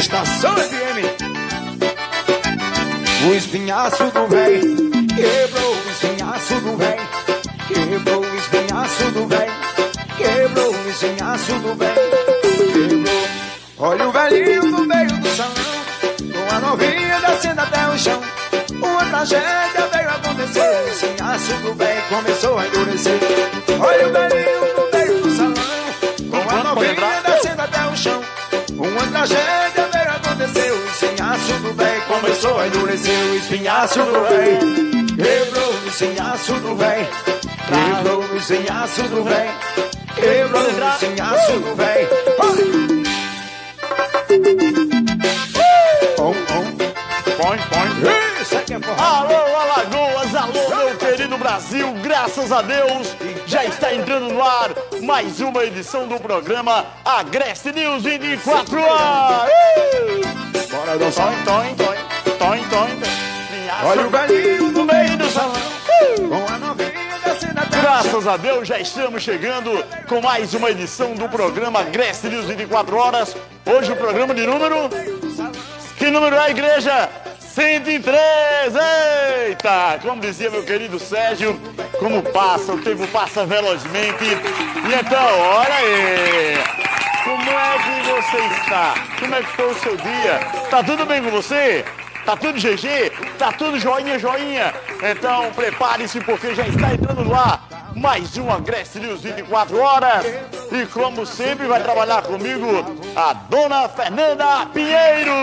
Estação FM. O espinhaço do véi quebrou o espinhaço do véi. Quebrou o espinhaço do véi. Quebrou o espinhaço do véi. Quebrou. Olha o velhinho no meio do salão, com a novinha descendo até o chão. Uma tragédia veio acontecer. O espinhaço do véi começou a endurecer. Olha o velhinho no meio do salão, com a novinha descendo até o chão. Uma tragédia veio acontecer. O espinhaço do véi começou a endurecer. O espinhaço do véi quebrou o espinhaço do véi. Quebrou o espinhaço do véi. Quebrou o espinhaço do véi. Alô, Alagoas, alô, meu querido Brasil, graças a Deus, já está entrando no ar mais uma edição do programa Agreste News 24 horas. Bora dançar. Olha o velhinho no meio do salão, com a novinha descendo até. Graças a Deus, já estamos chegando com mais uma edição do programa Agreste News 24 horas. Hoje o programa de número... Que número é, igreja? 103! Eita! Como dizia meu querido Sérgio, como passa, o tempo passa velozmente. E então, olha aí! Como é que você está? Como é que foi o seu dia? Tá tudo bem com você? Tá tudo GG? Tá tudo joinha, joinha? Então, prepare-se porque já está entrando no ar mais um Agreste News 24 horas. E como sempre, vai trabalhar comigo a Dona Fernanda Pinheiro.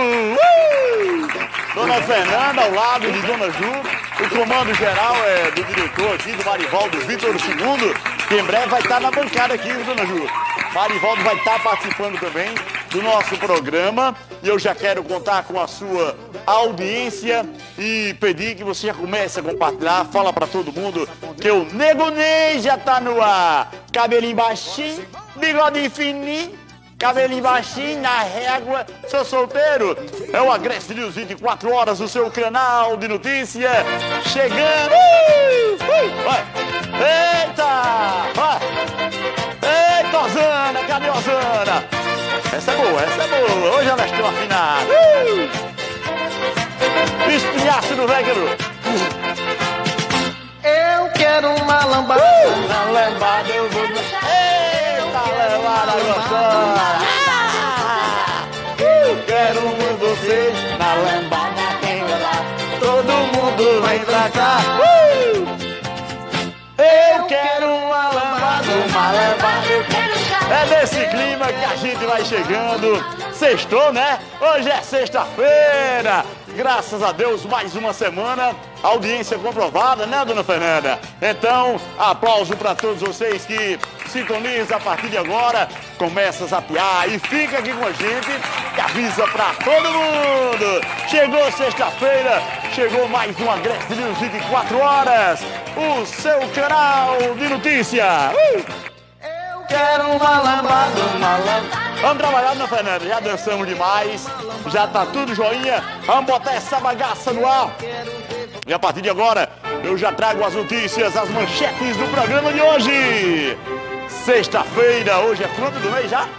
Dona Fernanda, ao lado de Dona Ju. O comando geral é do diretor aqui, do Marivaldo Vitor II, que em breve vai estar na bancada aqui, Dona Ju. Marivaldo vai estar participando também do nosso programa. E eu já quero contar com a sua audiência e pedir que você já comece a compartilhar. Fala pra todo mundo que o Nego Ney já tá no ar. Cabelinho baixinho, bigode fininho, cabelinho baixinho, na régua, sou solteiro. É o Agreste News 24 horas, o seu canal de notícia. Chegando. Eita! Eita, Osana, cadê a Osana? Essa é boa. Hoje ela estou afinada. Espinhaço do Véguero. Eu quero uma lambada. Na lambada eu vou... Eita, lambada gostosa. Eu quero um de vocês. Na lambada tem lá. Todo mundo vem pra cá. Eu quero uma lambada. Eu quero chá. É nesse clima que a gente vai chegando. Sextou, né? Hoje é sexta-feira. Graças a Deus, mais uma semana. Audiência comprovada, né, Dona Fernanda? Então, aplauso para todos vocês que sintonizam a partir de agora. Começa a zapear e fica aqui com a gente e avisa para todo mundo. Chegou sexta-feira, chegou mais um Agreste News 24 horas. O seu canal de notícia. Eu quero uma lambada. Vamos trabalhar, Dona Fernanda, já dançamos demais, já tá tudo joinha, vamos botar essa bagaça no ar. E a partir de agora, eu já trago as notícias, as manchetes do programa de hoje. Sexta-feira, hoje é quanto do mês já?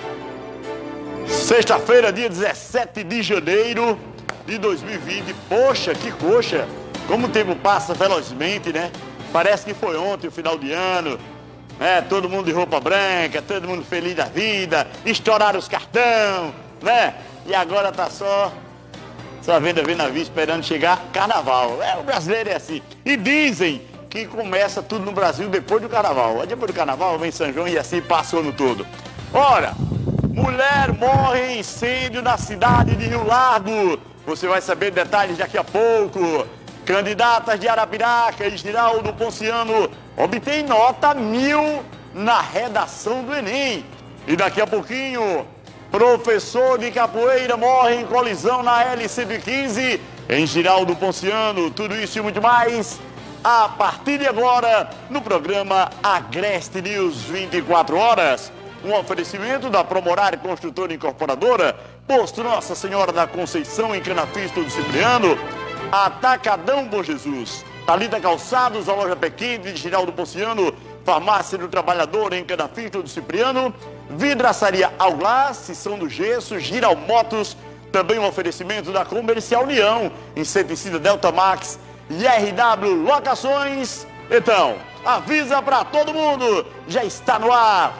Sexta-feira, dia 17 de janeiro de 2020. Poxa, que coxa, como o tempo passa velozmente, né? Parece que foi ontem, o final de ano. Todo mundo de roupa branca, todo mundo feliz da vida, estouraram os cartão, né? E agora tá só vendo a vida esperando chegar carnaval. O brasileiro é assim. E dizem que começa tudo no Brasil depois do carnaval. Depois do carnaval vem São João e assim passa o ano todo. Ora, mulher morre em incêndio na cidade de Rio Largo. Você vai saber detalhes daqui a pouco. Candidatas de Arapiraca e Giraldo Ponciano obtém nota 1000 na redação do Enem. E daqui a pouquinho, professor de capoeira morre em colisão na L-115 em Giraldo Ponciano. Tudo isso e muito mais a partir de agora no programa Agreste News 24 horas. Um oferecimento da Promorar Construtora Incorporadora, Posto Nossa Senhora da Conceição em Canafisto do Cipriano, Atacadão Bom Jesus, Thalita Calçados, a loja Pequim de Giraldo Ponciano, Farmácia do Trabalhador em Canafisto do Cipriano, Vidraçaria Aulá, Sessão do Gesso, Giral Motos, Também um oferecimento da Comercial União, inseticida Delta Max e RW Locações. Então, avisa para todo mundo, já está no ar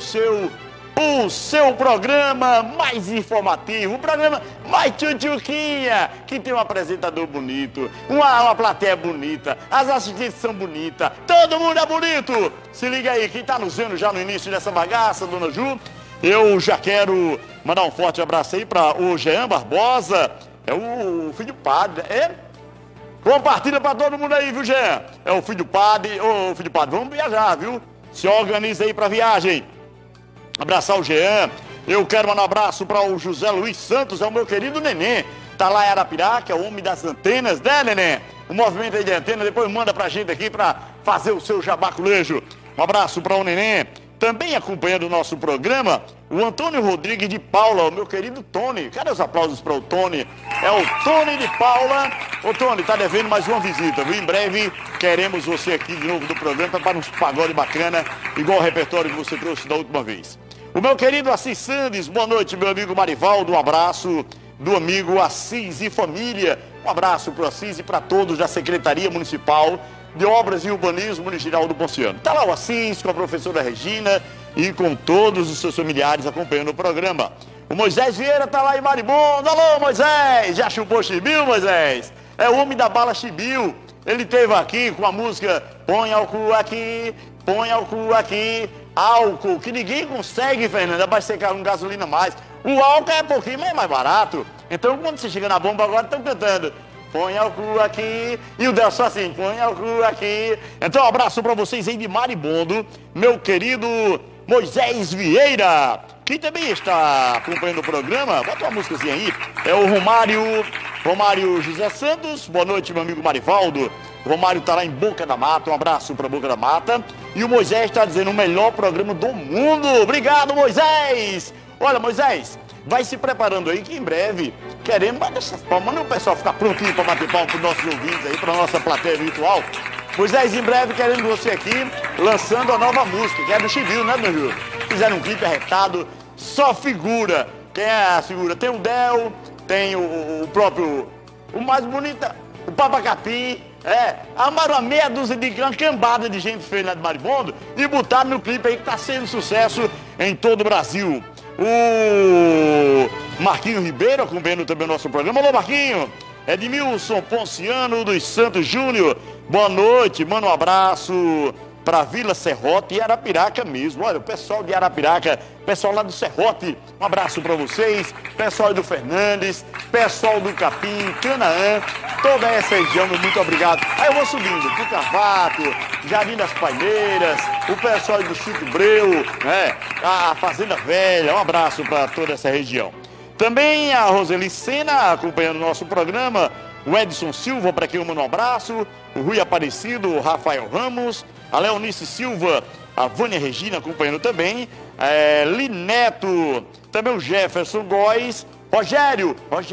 o seu programa mais informativo, o programa mais tchutchuquinha, que tem um apresentador bonito, uma plateia bonita, as assistentes são bonitas, todo mundo é bonito. Se liga aí, quem está nos vendo já no início dessa bagaça, dona Ju, eu já quero mandar um forte abraço aí para o Jean Barbosa, é o filho do padre, compartilha para todo mundo aí, viu, Jean? É o filho do padre, vamos viajar, viu? Se organiza aí para viagem. Abraçar o Jean. Eu quero mandar um abraço para o José Luiz Santos, é o meu querido neném. Tá lá em Arapiraca, é o homem das antenas, né, neném? O movimento aí de antena, depois manda pra gente aqui para fazer o seu jabaculejo. Um abraço para o neném. Também acompanhando o nosso programa, o Antônio Rodrigues de Paula, o meu querido Tony. Cadê os aplausos para o Tony? É o Tony de Paula. Ô, Tony, tá devendo mais uma visita, viu? Em breve queremos você aqui de novo do programa para uns pagode bacana, igual o repertório que você trouxe da última vez. O meu querido Assis Sandes, boa noite, meu amigo Marivaldo, um abraço do amigo Assis e família. Um abraço para o Assis e para todos da Secretaria Municipal de Obras e Urbanismo de Giraldo Ponciano. Está lá o Assis com a professora Regina e com todos os seus familiares acompanhando o programa. O Moisés Vieira está lá em Maribondo. Alô, Moisés! Já chupou Chibiu, Moisés? É o homem da bala Chibiu. Ele esteve aqui com a música Põe álcool aqui, põe álcool aqui. Álcool, que ninguém consegue, Fernanda, abastecer com gasolina mais. O álcool é um pouquinho mais barato. Então, quando você chega na bomba agora, estão cantando põe álcool aqui, e o Delcio assim, põe álcool aqui. Então, um abraço para vocês aí de Maribondo, meu querido Moisés Vieira, que também está acompanhando o programa. Bota uma músicazinha aí, é o Romário José Santos. Boa noite, meu amigo Marivaldo. O Romário está lá em Boca da Mata, um abraço para Boca da Mata. E o Moisés está dizendo, o melhor programa do mundo. Obrigado, Moisés. Olha, Moisés, vai se preparando aí que em breve queremos bater essas palmas. Manda o pessoal ficar prontinho para bater palma para os nossos ouvintes aí, para a nossa plateia virtual. Moisés, em breve querendo você aqui, lançando a nova música, que é do Chibiu, né, meu Júlio? Fizeram um clipe arretado, só figura. Quem é a figura? Tem o Del, tem o próprio, o mais bonito, o Papacapim. Armaram uma meia dúzia de uma cambada de gente feia lá de Maribondo e botaram no clipe aí que tá sendo sucesso em todo o Brasil. O Marquinho Ribeiro acompanhando também o nosso programa. Alô, Marquinho! Edmilson Ponciano dos Santos Júnior. Boa noite, manda um abraço para Vila Serrote e Arapiraca mesmo. Olha, o pessoal de Arapiraca, pessoal lá do Serrote, um abraço para vocês. Pessoal do Fernandes, pessoal do Capim, Canaã, toda essa região, muito obrigado. Aí eu vou subindo, pro Cavato, Jardim das Paineiras, o pessoal do Sítio Breu, a Fazenda Velha, um abraço para toda essa região. Também a Roseli Sena acompanhando o nosso programa, o Edson Silva, para quem eu mando um abraço, o Rui Aparecido, o Rafael Ramos, a Leonice Silva, a Vânia Regina acompanhando também, Lineto, também o Jefferson Góes, Rogério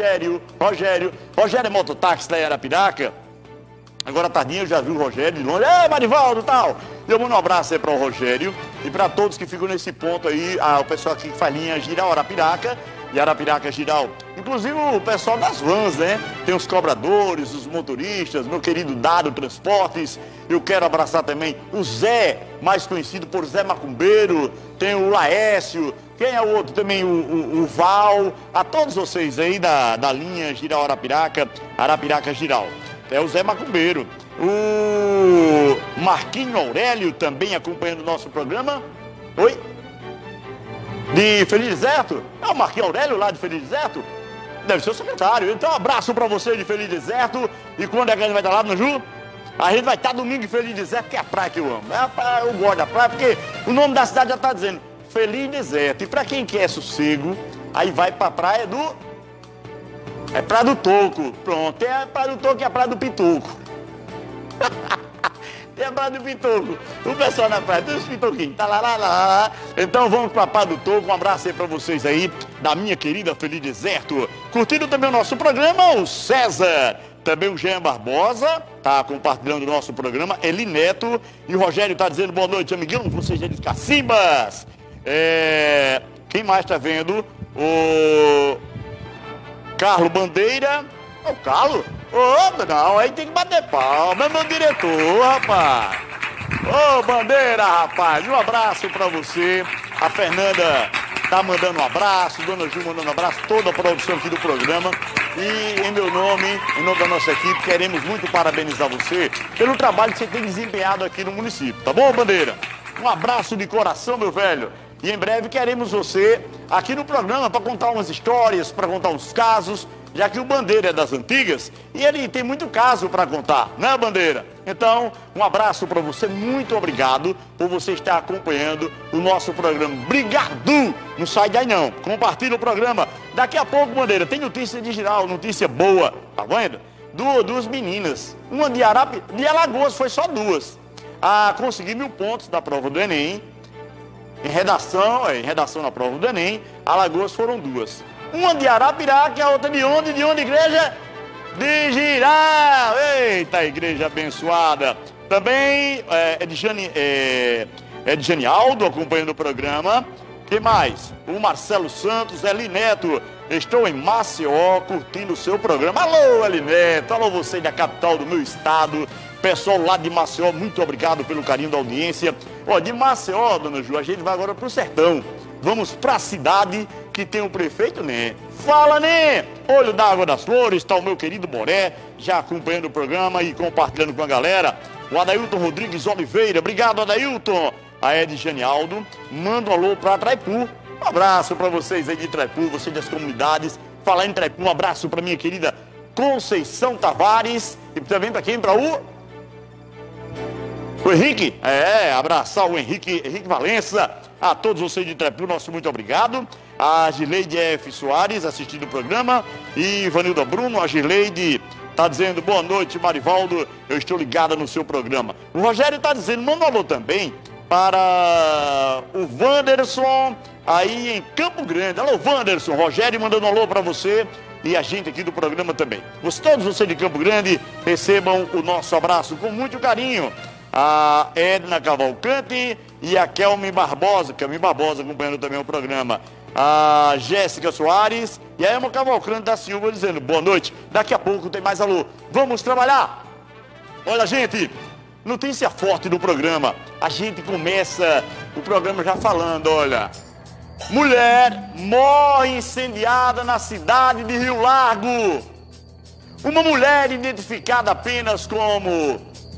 é mototáxi da Arapiraca. Agora tardinha eu já vi o Rogério de longe, Marivaldo e tal. Eu mando um abraço aí para o Rogério e para todos que ficam nesse ponto aí, o pessoal aqui que faz linha Giral Arapiraca e Arapiraca Giral. Inclusive o pessoal das vans, né? Tem os cobradores, os motoristas, meu querido Dado Transportes. Eu quero abraçar também o Zé, mais conhecido por Zé Macumbeiro. Tem o Laércio, quem é o outro também? O Val. A todos vocês aí da linha Giral Arapiraca, Arapiraca Giral. É o Zé Macumbeiro. O Marquinho Aurélio também acompanhando o nosso programa. Oi? De Feliz Deserto? É o Marquinhos Aurélio lá de Feliz Deserto? Deve ser o secretário. Então, um abraço pra você de Feliz Deserto. E quando é que a gente vai estar lá, no Ju? A gente vai estar domingo em Feliz Deserto, que é a praia que eu amo. Eu gosto da praia, porque o nome da cidade já está dizendo Feliz Deserto. E pra quem quer sossego, aí vai pra praia do... É Praia do Toco. Pronto, tem a Praia do Toco e a Praia do Pitoco. Tem a Praia do Pitoco. O pessoal na praia, tem os pitoquinhos. Tá lá. Então vamos pra Praia do Toco. Um abraço aí pra vocês aí, da minha querida Feliz Deserto. Curtindo também o nosso programa, o César. Também o Jean Barbosa, tá compartilhando o nosso programa. Eli Neto. E o Rogério tá dizendo boa noite, amiguinho. Vocês já de Cacimbas. Quem mais tá vendo? Carlos Bandeira. O Carlos? Ô, não, aí tem que bater palma, é meu diretor, rapaz. Ô, Bandeira, rapaz, um abraço pra você. A Fernanda tá mandando um abraço, Dona Ju mandando um abraço, toda a produção aqui do programa. E em meu nome, em nome da nossa equipe, queremos muito parabenizar você pelo trabalho que você tem desempenhado aqui no município. Tá bom, Bandeira? Um abraço de coração, meu velho. E em breve queremos você aqui no programa para contar umas histórias, para contar uns casos, já que o Bandeira é das antigas e ele tem muito caso para contar, né, Bandeira? Então, um abraço para você, muito obrigado por você estar acompanhando o nosso programa. Obrigado! Não sai daí não, compartilha o programa. Daqui a pouco, Bandeira, tem notícia de geral, notícia boa, tá vendo? Duas meninas, uma de Alagoas, foi só duas. Consegui 1000 pontos da prova do Enem, em redação na prova do Enem, Alagoas foram duas. Uma de Arapiraca e a outra de onde? De onde, igreja? De Giral! Eita, igreja abençoada! Também é de Janialdo acompanhando o programa. Quem mais? O Marcelo Santos, Eli Neto. Estou em Maceió curtindo o seu programa. Alô, Eli Neto! Alô, você da capital do meu estado. Pessoal lá de Maceió, muito obrigado pelo carinho da audiência. Ó, de Maceió, Dona Ju, a gente vai agora pro sertão. Vamos pra cidade que tem o prefeito, né? Fala, né? Olho da Água das Flores, está o meu querido Boré, já acompanhando o programa e compartilhando com a galera. O Adailton Rodrigues Oliveira, obrigado, Adailton. A Ed Janialdo, manda um alô pra Traipu. Um abraço pra vocês aí de Traipu, vocês das comunidades. Falar em Traipu, um abraço pra minha querida Conceição Tavares. E também pra quem? Pra o Henrique, abraçar o Henrique Valença, a todos vocês de Traipu, nosso muito obrigado. A Gileide F. Soares assistindo o programa e Vanilda Bruno, a Gileide está dizendo boa noite, Marivaldo, eu estou ligada no seu programa. O Rogério está dizendo, manda um alô também para o Wanderson aí em Campo Grande. Alô, Wanderson, Rogério mandando um alô para você e a gente aqui do programa também. Todos vocês de Campo Grande recebam o nosso abraço com muito carinho. A Edna Cavalcante e a Kelmi Barbosa acompanhando também o programa. A Jéssica Soares e a Emma Cavalcante da Silva dizendo boa noite. Daqui a pouco tem mais alô. Vamos trabalhar. Olha, gente, notícia forte do programa. A gente começa o programa já falando, olha. Mulher morre incendiada na cidade de Rio Largo. Uma mulher identificada apenas como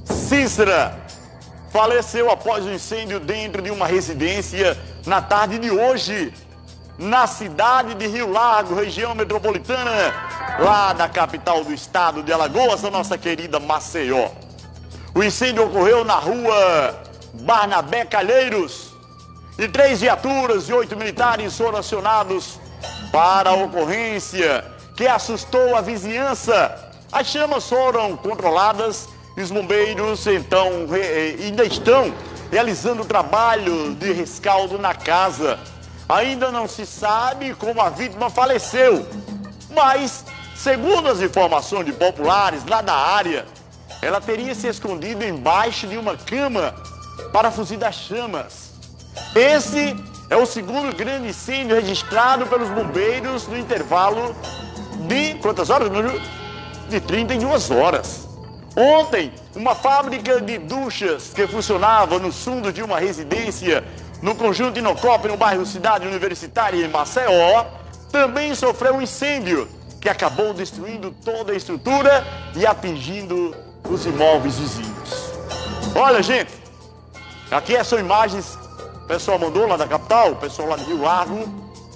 Cícera faleceu após um incêndio dentro de uma residência na tarde de hoje, na cidade de Rio Largo, região metropolitana, lá da capital do estado de Alagoas, a nossa querida Maceió. O incêndio ocorreu na rua Barnabé Calheiros e 3 viaturas e 8 militares foram acionados para a ocorrência, que assustou a vizinhança. As chamas foram controladas e os bombeiros, então, ainda estão realizando o trabalho de rescaldo na casa. Ainda não se sabe como a vítima faleceu, mas, segundo as informações de populares lá da área, ela teria se escondido embaixo de uma cama para fugir das chamas. Esse é o segundo grande incêndio registrado pelos bombeiros no intervalo de quantas horas? De 32 horas. Ontem, uma fábrica de duchas que funcionava no fundo de uma residência no conjunto Inocop, no bairro Cidade Universitária, em Maceió, também sofreu um incêndio que acabou destruindo toda a estrutura e atingindo os imóveis vizinhos. Olha, gente, aqui são imagens, o pessoal mandou lá da capital, o pessoal lá de Rio Largo,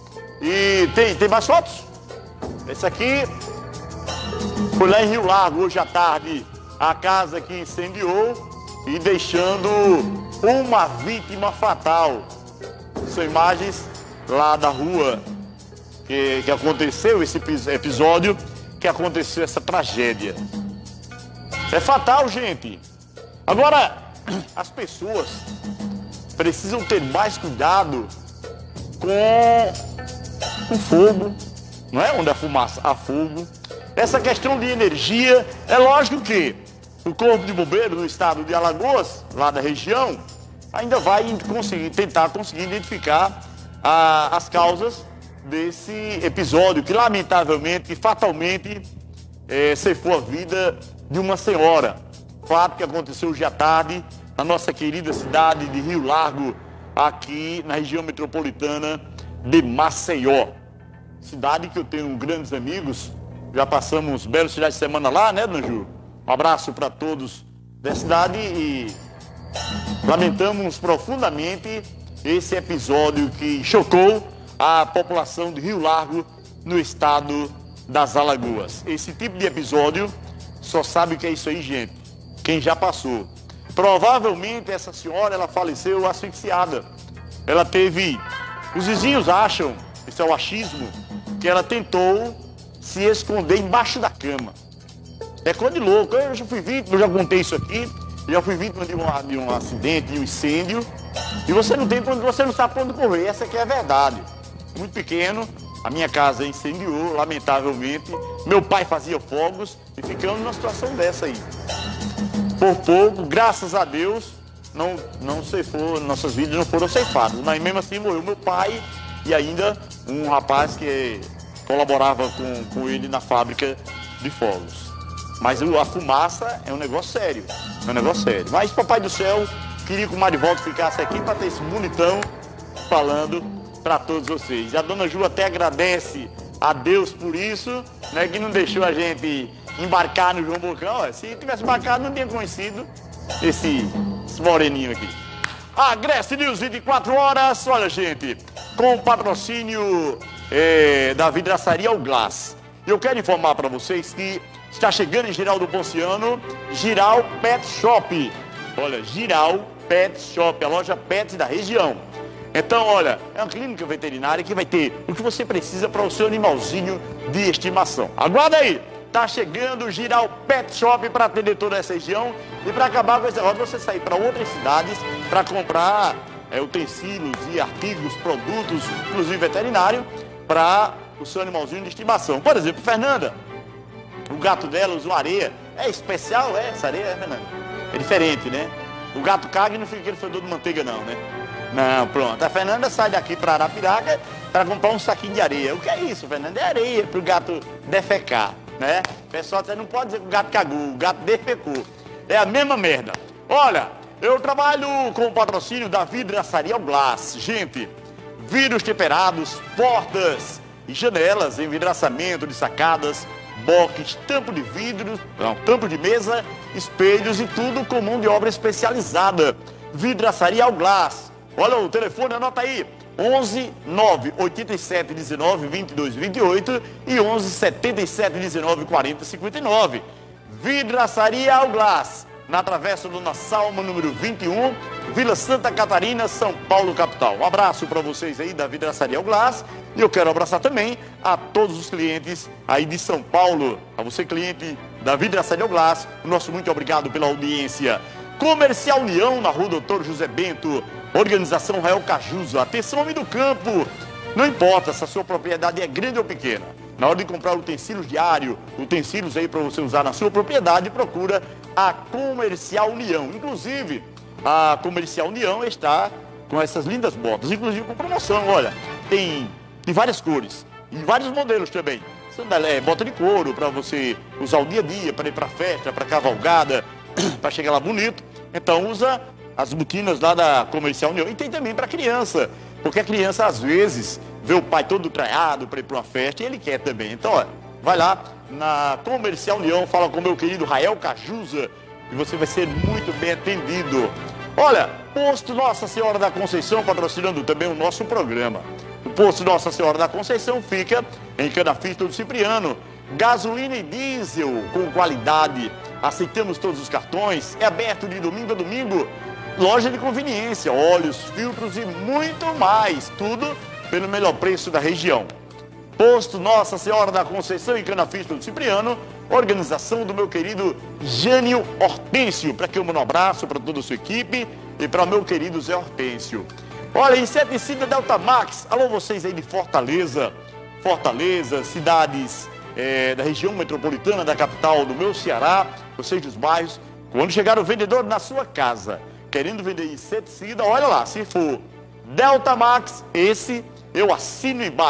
e tem mais fotos? Esse aqui foi lá em Rio Largo, hoje à tarde, a casa que incendiou e deixando uma vítima fatal. São imagens lá da rua que aconteceu esse episódio, que aconteceu essa tragédia. É fatal, gente. Agora, as pessoas precisam ter mais cuidado com o fogo, não é? Onde a fumaça, há fogo. Essa questão de energia, é lógico que o Corpo de Bombeiros no estado de Alagoas, lá da região, ainda vai tentar conseguir identificar as causas desse episódio que, lamentavelmente, fatalmente, ceifou a vida de uma senhora. Fato que aconteceu hoje à tarde na nossa querida cidade de Rio Largo, aqui na região metropolitana de Maceió. Cidade que eu tenho grandes amigos, já passamos belos finais de semana lá, né, Dona Ju? Um abraço para todos da cidade e lamentamos profundamente esse episódio que chocou a população de Rio Largo, no estado das Alagoas. Esse tipo de episódio só sabe o que é isso aí, gente, quem já passou. Provavelmente essa senhora, ela faleceu asfixiada. Ela teve, os vizinhos acham, isso é o achismo, que ela tentou se esconder embaixo da cama. É coisa de louco. Eu já fui vítima, eu já contei isso aqui, já fui vítima de um acidente, de um incêndio, e você não sabe para onde correr. Essa aqui é a verdade. Muito pequeno, a minha casa incendiou, lamentavelmente. Meu pai fazia fogos e ficamos numa situação dessa aí. Por pouco, graças a Deus, não ceifou, nossas vidas não foram ceifadas. Mas mesmo assim morreu meu pai e ainda um rapaz que colaborava com ele na fábrica de fogos. Mas a fumaça é um negócio sério, Mas, papai do céu, queria que o Marivaldo ficasse aqui para ter esse bonitão falando para todos vocês. E a dona Ju até agradece a Deus por isso, né, que não deixou a gente embarcar no João Bocão. Se tivesse embarcado, não tinha conhecido esse moreninho aqui. A Grécia News 24 horas, olha, gente, com o patrocínio da vidraçaria O Glass. Eu quero informar para vocês que está chegando em Giral do Ponciano, Giral Pet Shop. Olha, Giral Pet Shop, a loja pet da região. Então, olha, é uma clínica veterinária que vai ter o que você precisa para o seu animalzinho de estimação. Aguarda aí, tá chegando o Giral Pet Shop para atender toda essa região e para acabar com esse negócio, você sair para outras cidades para comprar utensílios e artigos, produtos, inclusive veterinário, para o seu animalzinho de estimação. Por exemplo, Fernanda, o gato dela usou areia. É especial, essa areia, Fernanda? É diferente, né? O gato caga e não fica aquele fedor de manteiga, não, né? Não, pronto. A Fernanda sai daqui para Arapiraca para comprar um saquinho de areia. O que é isso, Fernanda? É areia para o gato defecar, né? O pessoal não pode dizer que o gato cagou, o gato defecou. É a mesma merda. Olha, eu trabalho com o patrocínio da vidraçaria O Glass. Gente, vidros temperados, portas e janelas, envidraçamento de sacadas, box, tampo de vidro, tampo de mesa, espelhos e tudo com mão de obra especializada. Vidraçaria O Glass. Olha o telefone, anota aí. 11 9 87 19 22 28 e 11 77 19 40 59. Vidraçaria O Glass, na Travessa Dona Salma, número 21, Vila Santa Catarina, São Paulo, capital. Um abraço para vocês aí da Vidraçaria O Glass. E eu quero abraçar também a todos os clientes aí de São Paulo. A você, cliente da Vidraçaria O Glass, o nosso muito obrigado pela audiência. Comercial União, na rua Doutor José Bento, organização Rael Cajuza. Atenção, homem do campo, não importa se a sua propriedade é grande ou pequena. Na hora de comprar utensílios diários, utensílios aí para você usar na sua propriedade, procura a Comercial União. Inclusive, a Comercial União está com essas lindas botas, inclusive com promoção, olha, tem várias cores, e vários modelos também. Bota de couro para você usar o dia a dia, para ir para festa, para cavalgada, para chegar lá bonito. Então usa as botinas lá da Comercial União. E tem também para criança, porque a criança às vezes vê o pai todo traiado para ir para uma festa e ele quer também. Então, ó, vai lá na Comercial União, fala com o meu querido Rael Cajuza e você vai ser muito bem atendido. Olha, Posto Nossa Senhora da Conceição, patrocinando também o nosso programa. O Posto Nossa Senhora da Conceição fica em Canafista do Cipriano. Gasolina e diesel com qualidade. Aceitamos todos os cartões. É aberto de domingo a domingo. Loja de conveniência, óleos, filtros e muito mais. Tudo pelo melhor preço da região. Posto Nossa Senhora da Conceição em Canafista do Cipriano. Organização do meu querido Jânio Hortêncio. Para que eu mando um abraço para toda a sua equipe e para o meu querido Zé Hortêncio. Olha, inseticida Delta Max. Alô, vocês aí de Fortaleza. Fortaleza, cidades da região metropolitana da capital do meu Ceará, vocês dos bairros. Quando chegar o vendedor na sua casa, querendo vender inseticida, olha lá, se for Delta Max, esse eu assino embaixo.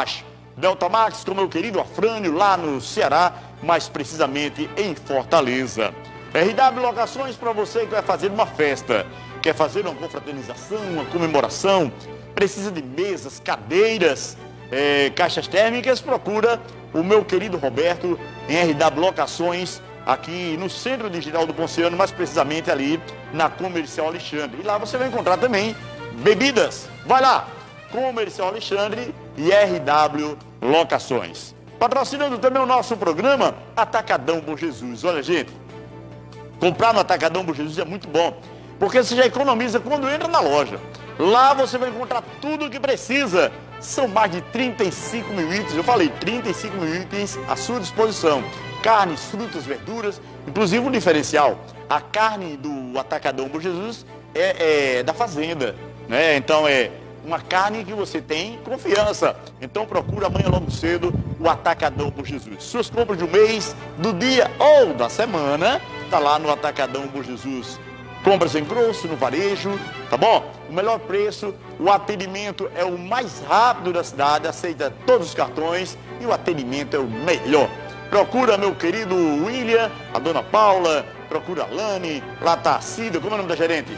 Delta Max com meu querido Afrânio lá no Ceará, mais precisamente em Fortaleza. RW Locações para você que vai fazer uma festa, quer fazer uma confraternização, uma comemoração, precisa de mesas, cadeiras, caixas térmicas, procura o meu querido Roberto em RW Locações, aqui no Centro Digital do Ponciano, mais precisamente ali na Comercial Alexandre. E lá você vai encontrar também bebidas. Vai lá, Comercial Alexandre e RW Locações. Patrocinando também o nosso programa Atacadão Bom Jesus. Olha, gente, comprar no Atacadão Bom Jesus é muito bom, porque você já economiza quando entra na loja. Lá você vai encontrar tudo o que precisa. São mais de 35 mil itens, eu falei, 35 mil itens à sua disposição. Carnes, frutas, verduras, inclusive um diferencial. A carne do Atacadão Bom Jesus é da fazenda, né? Então é uma carne que você tem confiança. Então procura amanhã logo cedo o Atacadão Bom Jesus. Suas compras de um mês, do dia ou da semana, tá lá no Atacadão Bom Jesus. Compras em grosso, no varejo, tá bom? O melhor preço, o atendimento é o mais rápido da cidade, aceita todos os cartões e o atendimento é o melhor. Procura meu querido William, a dona Paula, procura a Lani, lá tá a Cida, como é o nome da gerente?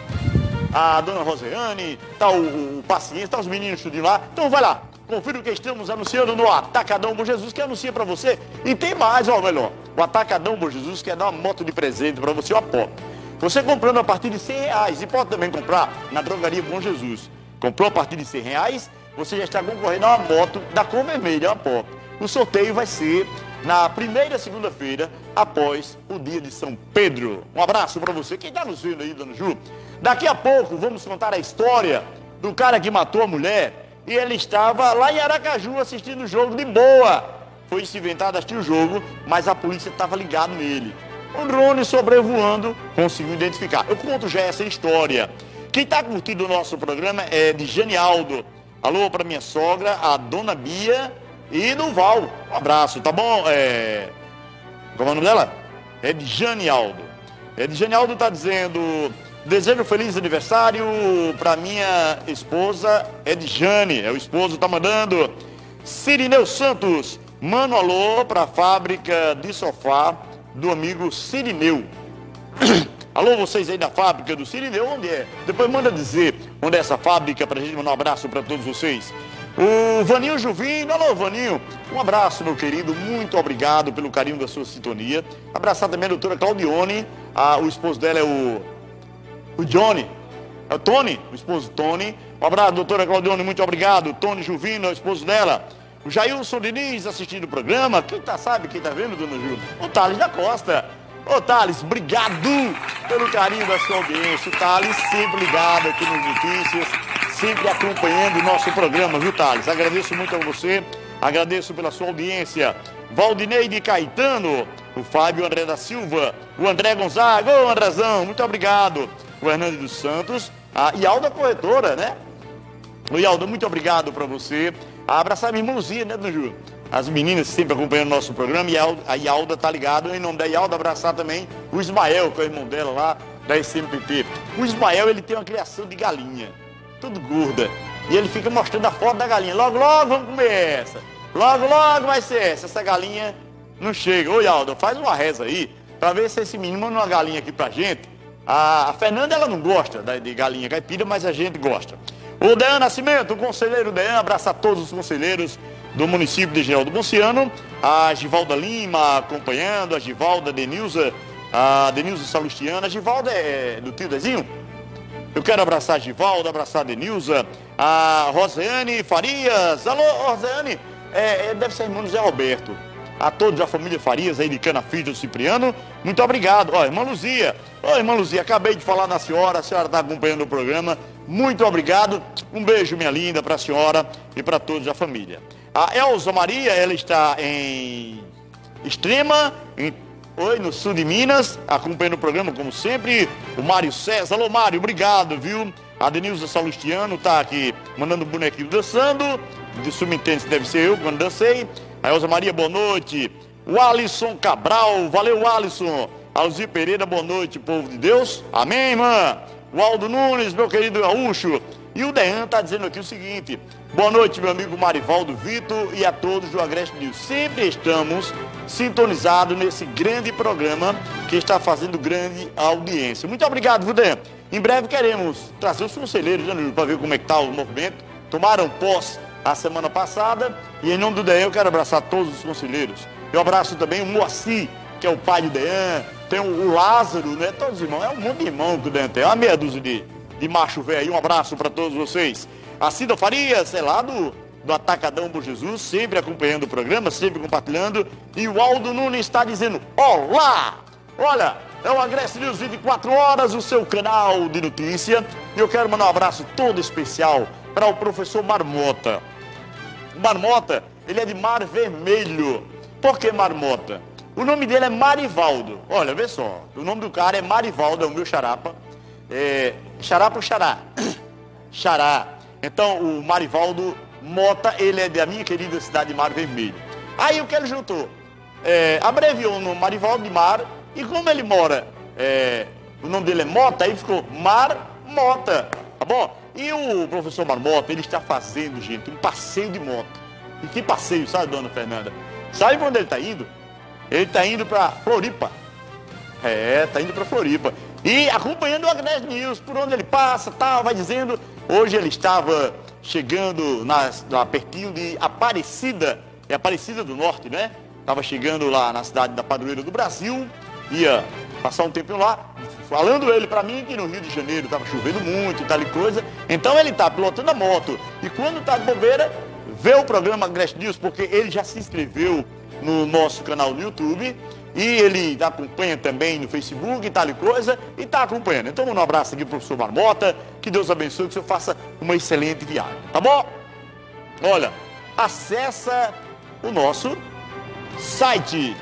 A dona Roseane, tá o Paciência, tá os meninos tudinho lá. Então vai lá, confira o que estamos anunciando no Atacadão Bom Jesus, que anuncia pra você. E tem mais, ó, melhor, o Atacadão Bom Jesus quer dar uma moto de presente pra você, ó, pó. Você comprando a partir de R$100, e pode também comprar na Drogaria Bom Jesus. Comprou a partir de R$100, você já está concorrendo a uma moto da cor vermelha, ó, pó. O sorteio vai ser na primeira segunda-feira, após o dia de São Pedro. Um abraço para você. Quem está nos vendo aí, dona Ju? Daqui a pouco vamos contar a história do cara que matou a mulher e ele estava lá em Aracaju assistindo o jogo de boa. Foi se inventado assistir o jogo, mas a polícia estava ligada nele. O drone sobrevoando conseguiu identificar. Eu conto já essa história. Quem está curtindo o nosso programa é de Janialdo. Alô para minha sogra, a dona Bia e do Val. Um abraço, tá bom? Qual é o nome dela? É de Janialdo. É de Janialdo, tá dizendo: desejo feliz aniversário para minha esposa Edjane. É o esposo, tá mandando. Cirineu Santos, manda um alô para a fábrica de sofá do amigo Cirineu. Alô, vocês aí da fábrica do Cirineu, onde é? Depois manda dizer onde é essa fábrica pra gente mandar um abraço para todos vocês. O Vaninho Juvino, alô Vaninho, um abraço meu querido, muito obrigado pelo carinho da sua sintonia. Abraçar também a doutora Claudione, o esposo dela é o Johnny, é o Tony, o esposo Tony. Um abraço, doutora Claudione, muito obrigado. Tony Juvino, é o esposo dela. O Jailson Diniz assistindo o programa. Quem sabe quem tá vendo, dona Ju? O Thales da Costa. Ô Thales, obrigado pelo carinho da sua audiência. O Thales sempre ligado aqui nas notícias, sempre acompanhando o nosso programa, viu, Thales? Agradeço muito a você, agradeço pela sua audiência. Valdineide Caetano, o Fábio André da Silva, o André Gonzaga, ô Andrezão, muito obrigado. O Hernandes dos Santos, a Ialda Corretora, né? O Ialda, muito obrigado para você. Abraçar a minha irmã Luzia, né, dona Ju? As meninas sempre acompanhando o nosso programa, e a Ialda tá ligado. Em nome da Ialda, abraçar também o Ismael, que é o irmão dela lá, da SMPP. O Ismael, ele tem uma criação de galinha, tudo gorda, e ele fica mostrando a foto da galinha. Logo, logo vamos comer essa. Logo, logo vai ser essa. Essa galinha não chega. Ô, Ialda, faz uma reza aí, pra ver se esse menino manda uma galinha aqui pra gente. A Fernanda, ela não gosta de galinha caipira, mas a gente gosta. O Dean Nascimento, o conselheiro Dean, abraça todos os conselheiros do município de Geraldo Ponciano. A Givalda Lima acompanhando, a Givalda Denilza, a Denilza Salustiana. A Givalda é do tio Dezinho? Eu quero abraçar a Givalda, abraçar a Denilza, a Roseane Farias. Alô, Roseane, deve ser irmão do Zé Roberto. A todos a família Farias aí de Canafide do Cipriano, muito obrigado. Ó, irmã Luzia, acabei de falar na senhora, a senhora está acompanhando o programa, muito obrigado. Um beijo, minha linda, para a senhora e para todos a família. A Elza Maria, ela está em Extrema, no sul de Minas, acompanhando o programa como sempre. O Mário César, alô Mário, obrigado, viu? A Denilza Salustiano está aqui mandando o bonequinho dançando, de subentende deve ser eu quando dancei. A Elza Maria, boa noite. O Alisson Cabral, valeu Alisson. Alzir Pereira, boa noite, povo de Deus. Amém, irmã. O Aldo Nunes, meu querido gaúcho. E o Dean está dizendo aqui o seguinte: Boa noite, meu amigo Marivaldo Vitor e a todos do Agreste News. Sempre estamos sintonizados nesse grande programa que está fazendo grande audiência. Muito obrigado, Vudem. Em breve queremos trazer os conselheiros, né, para ver como é que está o movimento. Tomaram posse a semana passada e em nome do DEAN eu quero abraçar todos os conselheiros. Eu abraço também o Moacir, que é o pai do DEAN, tem o Lázaro, né? Todos os irmãos, é um monte de irmão que o DEAN tem, uma meia dúzia de macho velho. Um abraço para todos vocês. A Cida Farias, é lá do Atacadão Bom Jesus, sempre acompanhando o programa, sempre compartilhando. E o Aldo Nunes está dizendo, olá! Olha, é o Agreste News 24 horas, o seu canal de notícia. E eu quero mandar um abraço todo especial para o professor Marmota. O Marmota, ele é de Mar Vermelho. Por que Marmota? O nome dele é Marivaldo. Olha, vê só, o nome do cara é Marivaldo, é o meu xarapa. Xarapa ou xará? Xará. Então, o Marivaldo Mota, ele é da minha querida cidade de Mar Vermelho. Aí o que ele juntou? Abreviou no Marivaldo de Mar, e como ele mora, o nome dele é Mota, aí ficou Mar Mota, tá bom? E o professor Marmota, ele está fazendo, gente, um passeio de moto. E que passeio, sabe, dona Fernanda? Sabe para onde ele está indo? Ele está indo para Floripa. Está indo para Floripa. E acompanhando o Agreste News, por onde ele passa, tal, vai dizendo. Hoje ele estava chegando lá pertinho de Aparecida, é Aparecida do Norte, né? Estava chegando lá na cidade da Padroeira do Brasil, ia passar um tempinho lá, falando ele para mim que no Rio de Janeiro estava chovendo muito e tal e coisa. Então ele está pilotando a moto e quando está de bobeira, vê o programa Agreste News, porque ele já se inscreveu no nosso canal no YouTube. E ele acompanha também no Facebook e tal e coisa, e está acompanhando. Então, um abraço aqui para o professor Marmota, que Deus abençoe, que o senhor faça uma excelente viagem, tá bom? Olha, acessa o nosso site,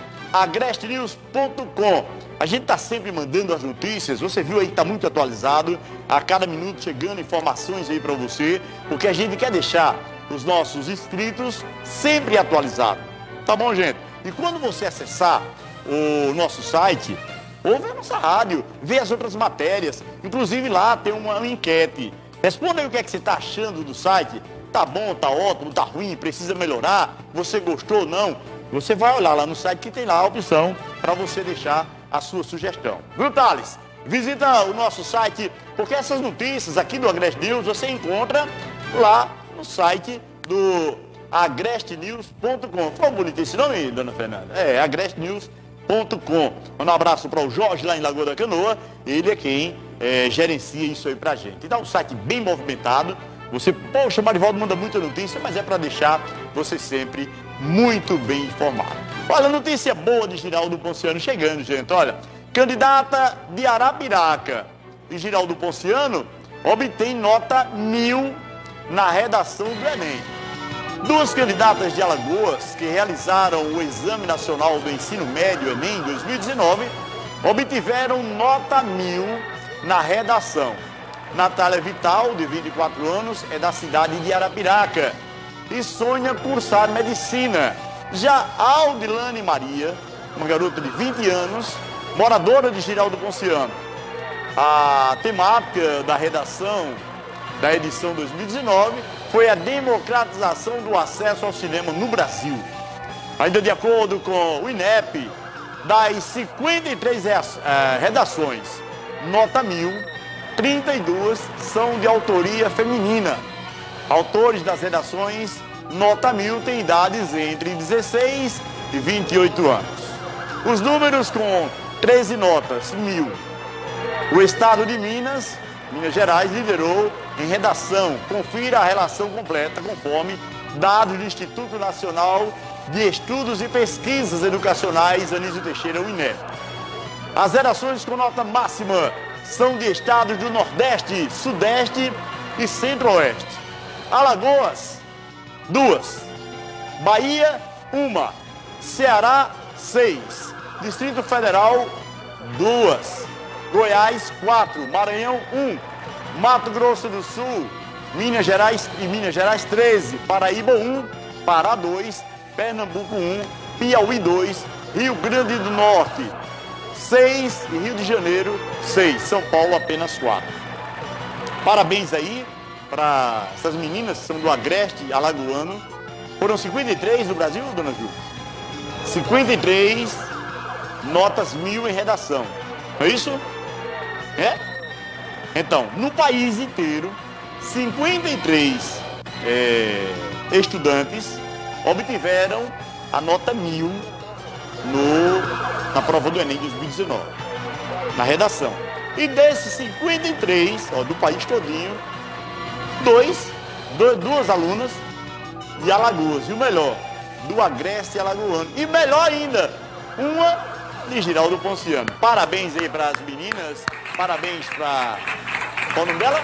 agrestenews.com. A gente está sempre mandando as notícias, você viu aí que está muito atualizado, a cada minuto chegando informações aí para você, porque a gente quer deixar os nossos inscritos sempre atualizados, tá bom, gente? E quando você acessar o nosso site, ouve a nossa rádio, vê as outras matérias, inclusive lá tem uma enquete. Responda aí o que é que você está achando do site. Tá bom, tá ótimo, tá ruim, precisa melhorar, você gostou ou não? Você vai olhar lá no site que tem lá a opção para você deixar a sua sugestão. Viu, Thales? Visita o nosso site, porque essas notícias aqui do Agreste News você encontra lá no site do agrestenews.com. Ficou bonito esse nome, dona Fernanda? agrestenews.com. Manda um abraço para o Jorge lá em Lagoa da Canoa. Ele é quem gerencia isso aí pra gente. Então, um site bem movimentado. Você, poxa, Marivaldo manda muita notícia, mas é para deixar você sempre muito bem informado. Olha, notícia boa de Giraldo Ponciano chegando, gente. Olha, candidata de Arapiraca e Giraldo Ponciano obtém nota 1000 na redação do Enem. Duas candidatas de Alagoas que realizaram o Exame Nacional do Ensino Médio Enem 2019 obtiveram nota 1000 na redação. Natália Vital, de 24 anos, é da cidade de Arapiraca e sonha cursar medicina. Já Audilane Maria, uma garota de 20 anos, moradora de Giraldo Ponciano. A temática da redação da edição 2019 foi a democratização do acesso ao cinema no Brasil. Ainda de acordo com o INEP, das 53 redações, nota 1000, 32 são de autoria feminina. Autores das redações, nota 1000, têm idades entre 16 e 28 anos. Os números com 13 notas, 1000. O estado de Minas Gerais liderou em redação. Confira a relação completa conforme dados do Instituto Nacional de Estudos e Pesquisas Educacionais Anísio Teixeira, o INEP. As redações com nota máxima são de estados do Nordeste, Sudeste e Centro-Oeste. Alagoas, 2. Bahia, 1. Ceará, 6. Distrito Federal, 2. Goiás, 4. Maranhão, 1. Mato Grosso do Sul, Minas Gerais e Minas Gerais, 13. Paraíba, 1. Pará, 2. Pernambuco, 1. Piauí, 2. Rio Grande do Norte, 6. E Rio de Janeiro, 6. São Paulo, apenas 4. Parabéns aí para essas meninas que são do Agreste alagoano. Foram 53 no Brasil, dona Ju? 53 notas 1000 em redação. Não é isso? É? Então, no país inteiro, 53 estudantes obtiveram a nota 1000 na prova do Enem 2019, na redação. E desses 53, do país todinho, duas alunas de Alagoas. E o melhor, do Agreste alagoano. E melhor ainda, uma de Giraldo Ponciano. Parabéns aí para as meninas, parabéns para... Qual o nome dela?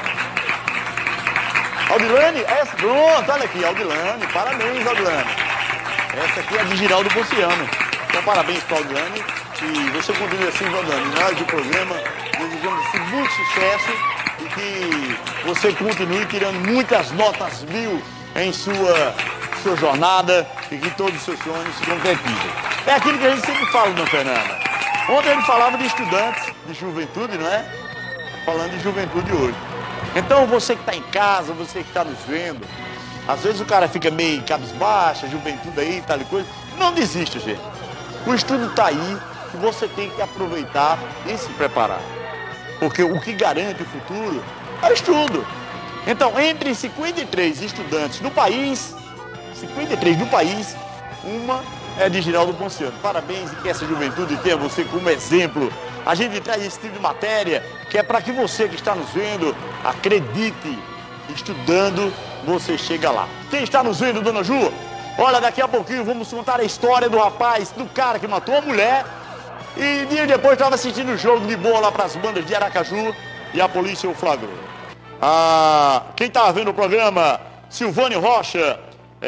Aldilane? Pronto, olha aqui, Aldilane. Parabéns, Aldilane. Essa aqui é a de Giraldo Ponciano. Então, parabéns para a Aldilane. E você continue assim, Aldilane. Nós do programa desejamos assim, muito sucesso e que você continue tirando muitas notas 1000 em sua jornada e que todos os seus sonhos se concretizem. É aquilo que a gente sempre fala, dona Fernanda. Ontem ele falava de estudantes, de juventude, não é? Falando de juventude hoje. Então, você que está em casa, você que está nos vendo, às vezes o cara fica meio cabisbaixa, juventude aí, tal e coisa. Não desista, gente. O estudo está aí e você tem que aproveitar e se preparar. Porque o que garante o futuro é o estudo. Então, entre 53 estudantes do país, 53 do país, uma é de Giraldo Ponciano. Parabéns e que essa juventude tenha você como exemplo. A gente traz esse tipo de matéria que é para que você que está nos vendo, acredite, estudando, você chega lá. Quem está nos vendo, dona Ju? Olha, daqui a pouquinho vamos contar a história do rapaz, do cara que matou a mulher e dias depois estava assistindo o jogo de boa lá para as bandas de Aracaju e a polícia o flagrou. Quem estava vendo o programa, Silvânio Rocha,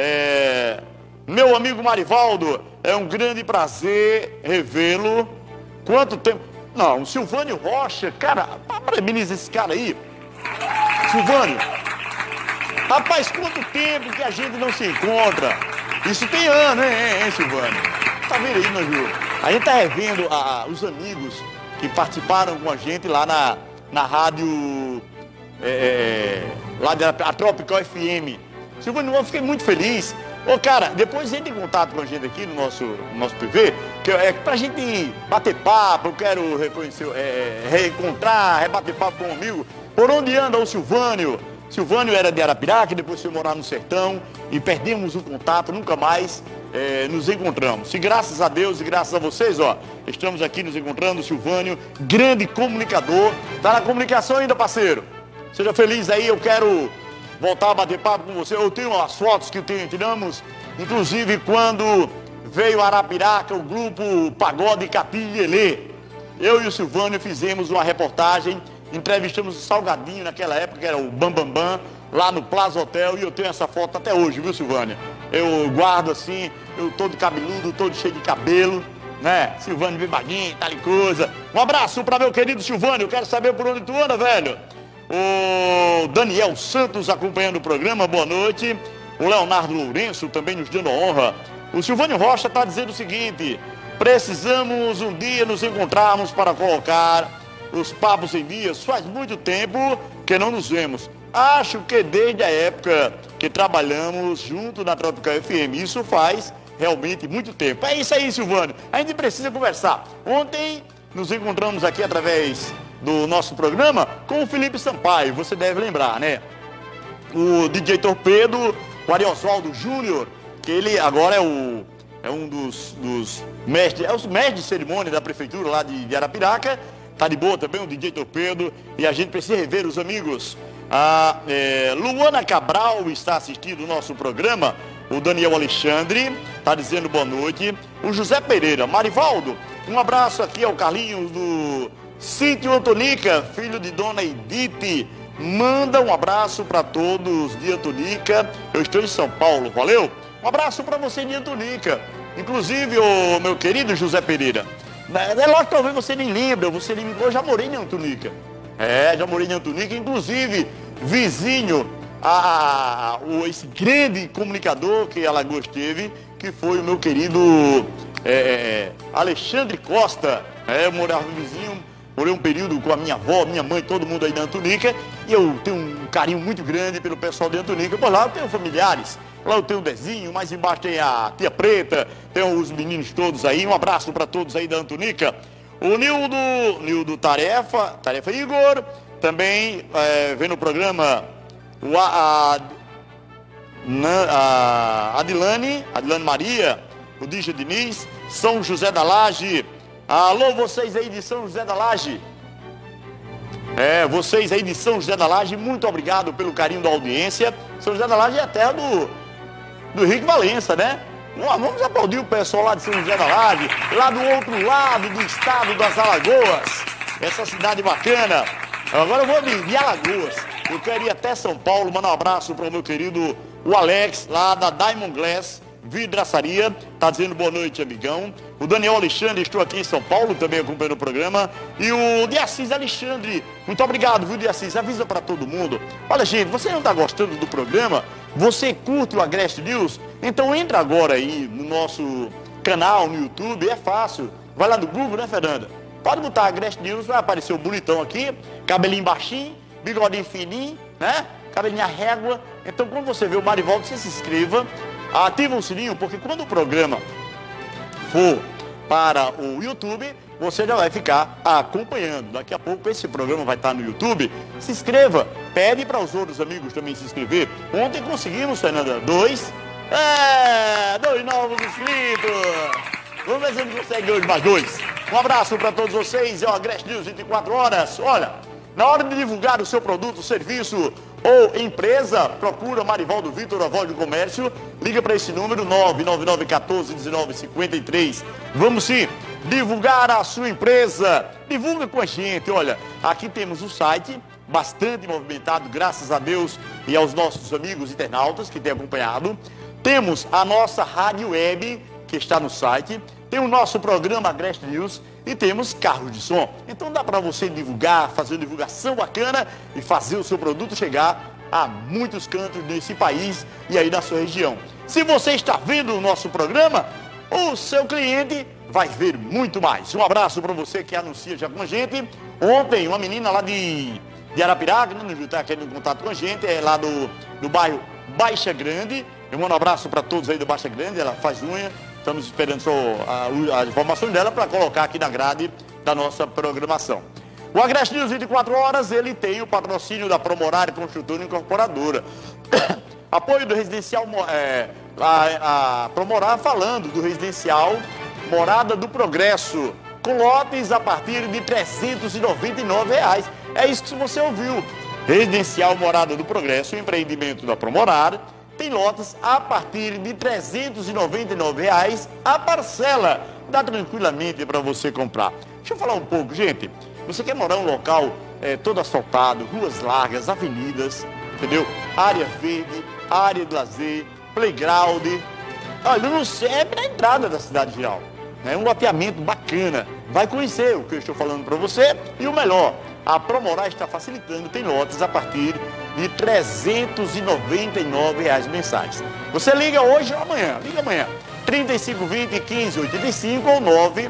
meu amigo Marivaldo, é um grande prazer revê-lo. Quanto tempo? Não, Silvânio Rocha, cara, parabeniza esse cara aí. Silvânio, rapaz, quanto tempo que a gente não se encontra? Isso tem ano, hein, Silvânio? Tá vendo aí, meu Ju? A gente tá revendo os amigos que participaram com a gente lá na rádio, lá da Tropical FM. Silvânio, eu fiquei muito feliz. Ô, cara, depois entre em contato com a gente aqui no nosso PV, que é pra gente bater papo, eu quero reconhecer, reencontrar, rebater papo com um amigo. Por onde anda o Silvânio? Silvânio era de Arapiraca, depois foi morar no sertão e perdemos o contato, nunca mais nos encontramos. E graças a Deus e graças a vocês, estamos aqui nos encontrando, Silvânio, grande comunicador. Tá na comunicação ainda, parceiro? Seja feliz aí, eu quero voltar a bater papo com você. Eu tenho as fotos que tiramos, inclusive quando veio a Arapiraca, o grupo Pagode Catilhelê. Eu e o Silvânio fizemos uma reportagem, entrevistamos o Salgadinho naquela época, que era o Bambambam, lá no Plaza Hotel, e eu tenho essa foto até hoje, viu, Silvânio? Eu guardo assim, eu todo cabeludo, todo cheio de cabelo, né? Silvânio bem baguinho, tal e coisa. Um abraço para meu querido Silvânio, eu quero saber por onde tu anda, velho. O Daniel Santos acompanhando o programa, boa noite. O Leonardo Lourenço também nos dando honra. O Silvânio Rocha está dizendo o seguinte: precisamos um dia nos encontrarmos para colocar os papos em dias. Faz muito tempo que não nos vemos. Acho que desde a época que trabalhamos junto na Tropical FM. Isso faz realmente muito tempo. É isso aí, Silvânio. A gente precisa conversar. Ontem nos encontramos aqui através do nosso programa com o Felipe Sampaio, você deve lembrar, né? O DJ Torpedo, o Ariosvaldo Júnior, que ele agora é um dos mestres, os mestres de cerimônia da prefeitura lá de Arapiraca. Tá de boa também o DJ Torpedo e a gente precisa rever os amigos. Luana Cabral está assistindo o nosso programa. O Daniel Alexandre está dizendo boa noite. O José Pereira, Marivaldo, um abraço aqui ao Carlinhos do Sítio Antonica, filho de Dona Edith. Manda um abraço para todos de Antonica. Eu estou em São Paulo, valeu? Um abraço para você de Antonica. Inclusive, o meu querido José Pereira, é lógico que talvez você nem lembra, eu já morei em Antonica. Já morei em Antonica, inclusive vizinho esse grande comunicador que Alagoas teve, que foi o meu querido Alexandre Costa. Eu morava vizinho, morei um período com a minha avó, minha mãe, todo mundo aí na Antonica. E eu tenho um carinho muito grande pelo pessoal de Antunica. Por lá eu tenho familiares. Lá eu tenho o Dezinho, mais embaixo tem a Tia Preta, tem os meninos todos aí. Um abraço para todos aí da Antunica. O Nildo Tarefa Igor, também vem no programa a Adilane Maria, o Dígia Diniz, São José da Laje. Alô, vocês aí de São José da Laje. Vocês aí de São José da Laje, muito obrigado pelo carinho da audiência. São José da Laje é a terra do Henrique Valença, né? Vamos aplaudir o pessoal lá de São José da Laje, lá do outro lado do estado das Alagoas. Essa cidade bacana. Agora eu vou de Alagoas. Eu quero ir até São Paulo, mandar um abraço para o meu querido o Alex, lá da Diamond Glass Vidraçaria, tá dizendo boa noite, amigão. O Daniel Alexandre, estou aqui em São Paulo, também acompanhando o programa. E o de Assis Alexandre, muito obrigado, viu, de Assis? Avisa para todo mundo. Olha, gente, você não está gostando do programa? Você curte o Agreste News? Então entra agora aí no nosso canal no YouTube, é fácil. Vai lá no Google, né, Fernanda? Pode botar Agreste News, vai aparecer o bonitão aqui, cabelinho baixinho, bigodinho fininho, né? Cabelinho à régua. Então, quando você vê o Marivaldo, você se inscreva, ativa o sininho, porque quando o programa for para o YouTube, você já vai ficar acompanhando. Daqui a pouco esse programa vai estar no YouTube. Se inscreva, pede para os outros amigos também se inscrever. Ontem conseguimos, Fernanda, 2 novos inscritos. Vamos ver se a gente consegue hoje mais 2. Um abraço para todos vocês, é o Agreste News 24 horas. Olha, na hora de divulgar o seu produto, serviço ou empresa, procura Marivaldo Vitor, a voz do comércio, liga para esse número 999141953. Vamos sim divulgar a sua empresa, divulga com a gente. Olha, aqui temos o site, bastante movimentado, graças a Deus e aos nossos amigos internautas que têm acompanhado. Temos a nossa rádio web, que está no site, tem o nosso programa Agreste News e temos carros de som. Então dá para você divulgar, fazer uma divulgação bacana e fazer o seu produto chegar a muitos cantos desse país e aí na sua região. Se você está vendo o nosso programa, o seu cliente vai ver muito mais. Um abraço para você que anuncia já com a gente. Ontem, uma menina lá de Arapiraca, né, está querendo contato com a gente, é lá do bairro Baixa Grande. Eu mando um abraço para todos aí do Baixa Grande, ela faz unha. Estamos esperando só as informações dela para colocar aqui na grade da nossa programação. O Agreste News 24 horas, ele tem o patrocínio da Promorar Construtora Incorporadora. Apoio do residencial, a Promorar falando do residencial Morada do Progresso, com lotes a partir de R$ 399. É isso que você ouviu. Residencial Morada do Progresso, o empreendimento da Promorar, tem lotes a partir de R$ 399 a parcela. Dá tranquilamente para você comprar. Deixa eu falar um pouco, gente. Você quer morar em um local todo asfaltado, ruas largas, avenidas, entendeu? Área verde, área de lazer, playground. Olha, no CEP, na entrada da cidade geral. É um loteamento bacana. Vai conhecer o que eu estou falando para você. E o melhor, a Promorar está facilitando, tem lotes a partir de R$ 399 mensais. Você liga hoje ou amanhã, liga amanhã. 3520-1585 ou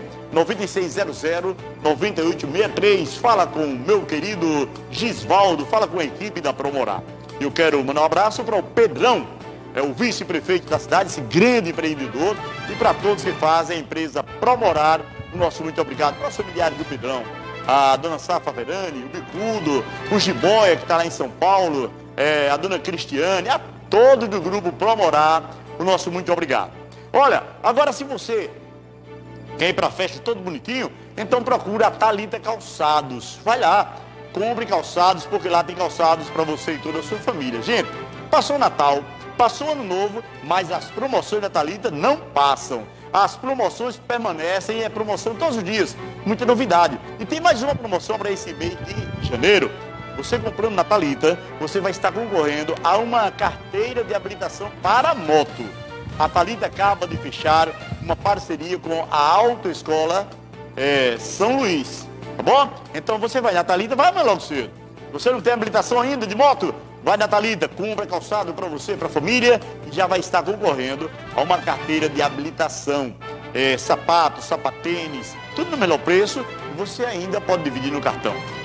99600-9863. Fala com o meu querido Gisvaldo, fala com a equipe da Promorar. Eu quero mandar um abraço para o Pedrão, o vice-prefeito da cidade, esse grande empreendedor, e para todos que fazem a empresa Promorar, o nosso muito obrigado para os familiares do Pedrão. A dona Safa Verani, o Bicudo, o Jiboia, que está lá em São Paulo, a dona Cristiane, a todos do grupo Promorar, o nosso muito obrigado. Olha, agora se você quer ir para a festa todo bonitinho, então procura a Thalita Calçados. Vai lá, compre calçados, porque lá tem calçados para você e toda a sua família. Gente, passou o Natal, passou o Ano Novo, mas as promoções da Thalita não passam. As promoções permanecem, é promoção todos os dias, muita novidade. E tem mais uma promoção para esse mês de janeiro. Você comprando na Thalita, você vai estar concorrendo a uma carteira de habilitação para moto. A Thalita acaba de fechar uma parceria com a Autoescola São Luís, tá bom? Então você vai na Thalita, vai mais logo cedo. Você não tem habilitação ainda de moto? Vai na Thalita, compra calçado para você, para a família, e já vai estar concorrendo a uma carteira de habilitação. Sapatos, sapatênis, tudo no melhor preço, e você ainda pode dividir no cartão.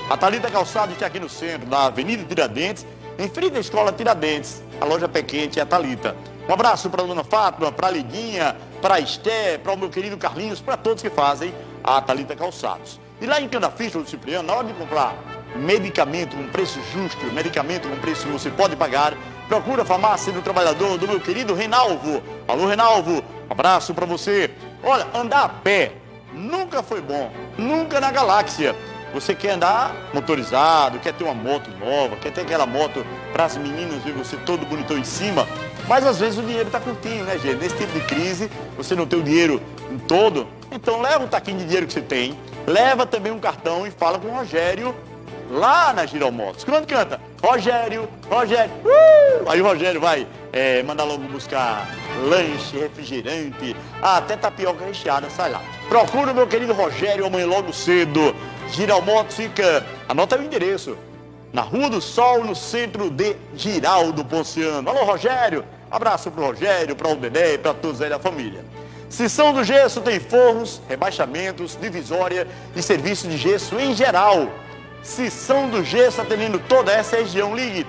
A Thalita Calçados está aqui no centro, na Avenida Tiradentes, em frente à Escola Tiradentes. A loja Pé Quente é a Thalita. Um abraço para a dona Fátima, para a Lidinha, para a Esté, para o meu querido Carlinhos, para todos que fazem a Thalita Calçados. E lá em Candafista do Cipriano, na hora de comprar medicamento com preço justo, medicamento com preço que você pode pagar, procura a farmácia do trabalhador, do meu querido Reinalvo. Alô, Reinalvo, um abraço para você. Olha, andar a pé nunca foi bom, nunca na galáxia. Você quer andar motorizado, quer ter uma moto nova, quer ter aquela moto para as meninas ver você todo bonitão em cima, mas às vezes o dinheiro está curtinho, né, gente? Nesse tipo de crise, você não tem o dinheiro em todo, então leva um taquinho de dinheiro que você tem, leva também um cartão e fala com o Rogério lá na Giral Motos. Quando canta, Rogério, Rogério, aí o Rogério vai mandar logo buscar lanche, refrigerante, até tapioca recheada, sai lá. Procura o meu querido Rogério amanhã logo cedo. Giral Motos fica, anota o endereço, na Rua do Sol, no centro de Giraldo Ponciano. Alô, Rogério, abraço pro Rogério, para o Dedé e para todos aí da família. Seção do Gesso tem forros, rebaixamentos, divisória e serviço de gesso em geral. Seção do Gesso atendendo toda essa região. Ligue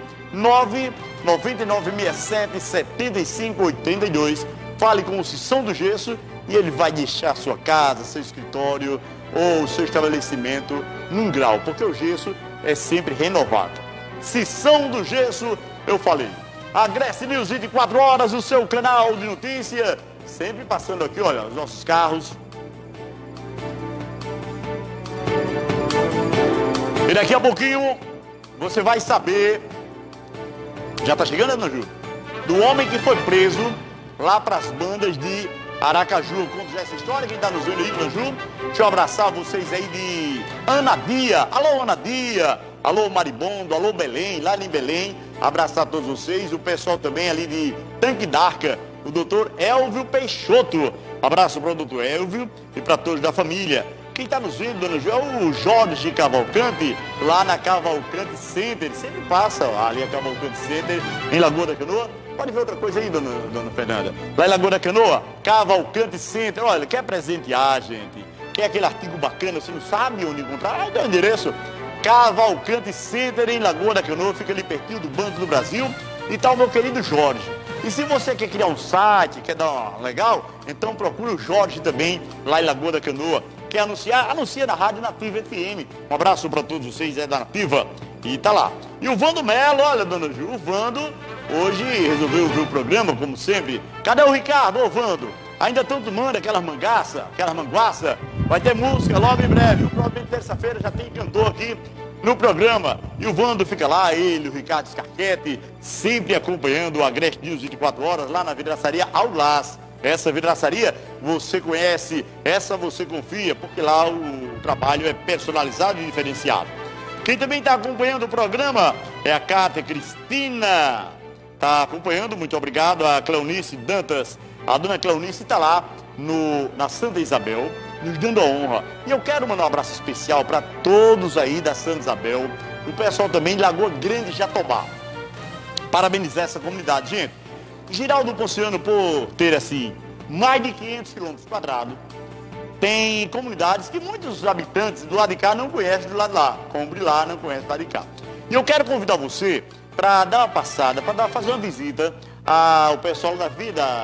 99967-7582. Fale com o Seção do Gesso e ele vai deixar sua casa, seu escritório ou seu estabelecimento num grau, porque o gesso é sempre renovado. Seção do Gesso, eu falei. A Grécia News 24 horas, o seu canal de notícia, sempre passando aqui, olha, os nossos carros. E daqui a pouquinho você vai saber, já tá chegando, Ana Ju, do homem que foi preso lá para as bandas de Aracaju. Conta essa história, quem tá nos vendo aí, Ana Ju. Deixa eu abraçar vocês aí de Anadia. Alô, Anadia. Alô, Maribondo. Alô, Belém. Lá em Belém. Abraçar todos vocês. O pessoal também ali de Tanque d'Arca. O doutor Elvio Peixoto. Abraço para o doutor Elvio e para todos da família. Quem está nos vendo, Dona Ju, é o Jorge Cavalcante, lá na Cavalcante Center. Ele sempre passa ali a Cavalcante Center, em Lagoa da Canoa. Pode ver outra coisa aí, dona Fernanda. Lá em Lagoa da Canoa, Cavalcante Center. Olha, quer presentear, gente? Quer aquele artigo bacana, você não sabe onde encontrar? Aí dá o endereço. Cavalcante Center, em Lagoa da Canoa, fica ali pertinho do Banco do Brasil. E tá o meu querido Jorge. E se você quer criar um site, quer dar uma legal, então procura o Jorge também, lá em Lagoa da Canoa. Quer anunciar? Anuncia na Rádio Nativa FM. Um abraço para todos vocês, da Nativa. E tá lá. E o Vando Melo, olha, dona Ju, o Vando hoje resolveu ver o programa, como sempre. Cadê o Ricardo? Ô, Vando, ainda estão tomando aquelas manguaça? Vai ter música logo em breve. Provavelmente terça-feira já tem cantor aqui no programa. E o Vando fica lá, ele, o Ricardo Scarquete, sempre acompanhando o Agreste News 24 horas, lá na vidraçaria Aulás. Essa vidraçaria você conhece, essa você confia, porque lá o trabalho é personalizado e diferenciado. Quem também está acompanhando o programa é a Cátia Cristina. Está acompanhando, muito obrigado, a Cleonice Dantas. A dona Cleonice está lá na Santa Isabel, nos dando a honra. E eu quero mandar um abraço especial para todos aí da Santa Isabel, o pessoal também de Lagoa Grande Jatobá. Parabenizar essa comunidade, gente. Giraldo Ponciano, por ter assim mais de 500 quilômetros quadrados, tem comunidades que muitos habitantes do lado de cá não conhecem do lado de lá. Como de lá não conhece do lado de cá. E eu quero convidar você para dar uma passada, para fazer uma visita ao pessoal da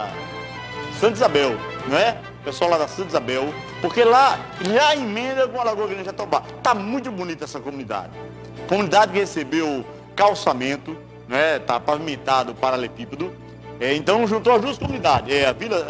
Santa Isabel, não é? O pessoal lá da Santa Isabel, porque lá já emenda com a Lagoa Grande Jatobá. Tá muito bonita essa comunidade. Comunidade que recebeu calçamento, né? Tá pavimentado paralelepípedo. Então juntou as duas comunidades, a Vila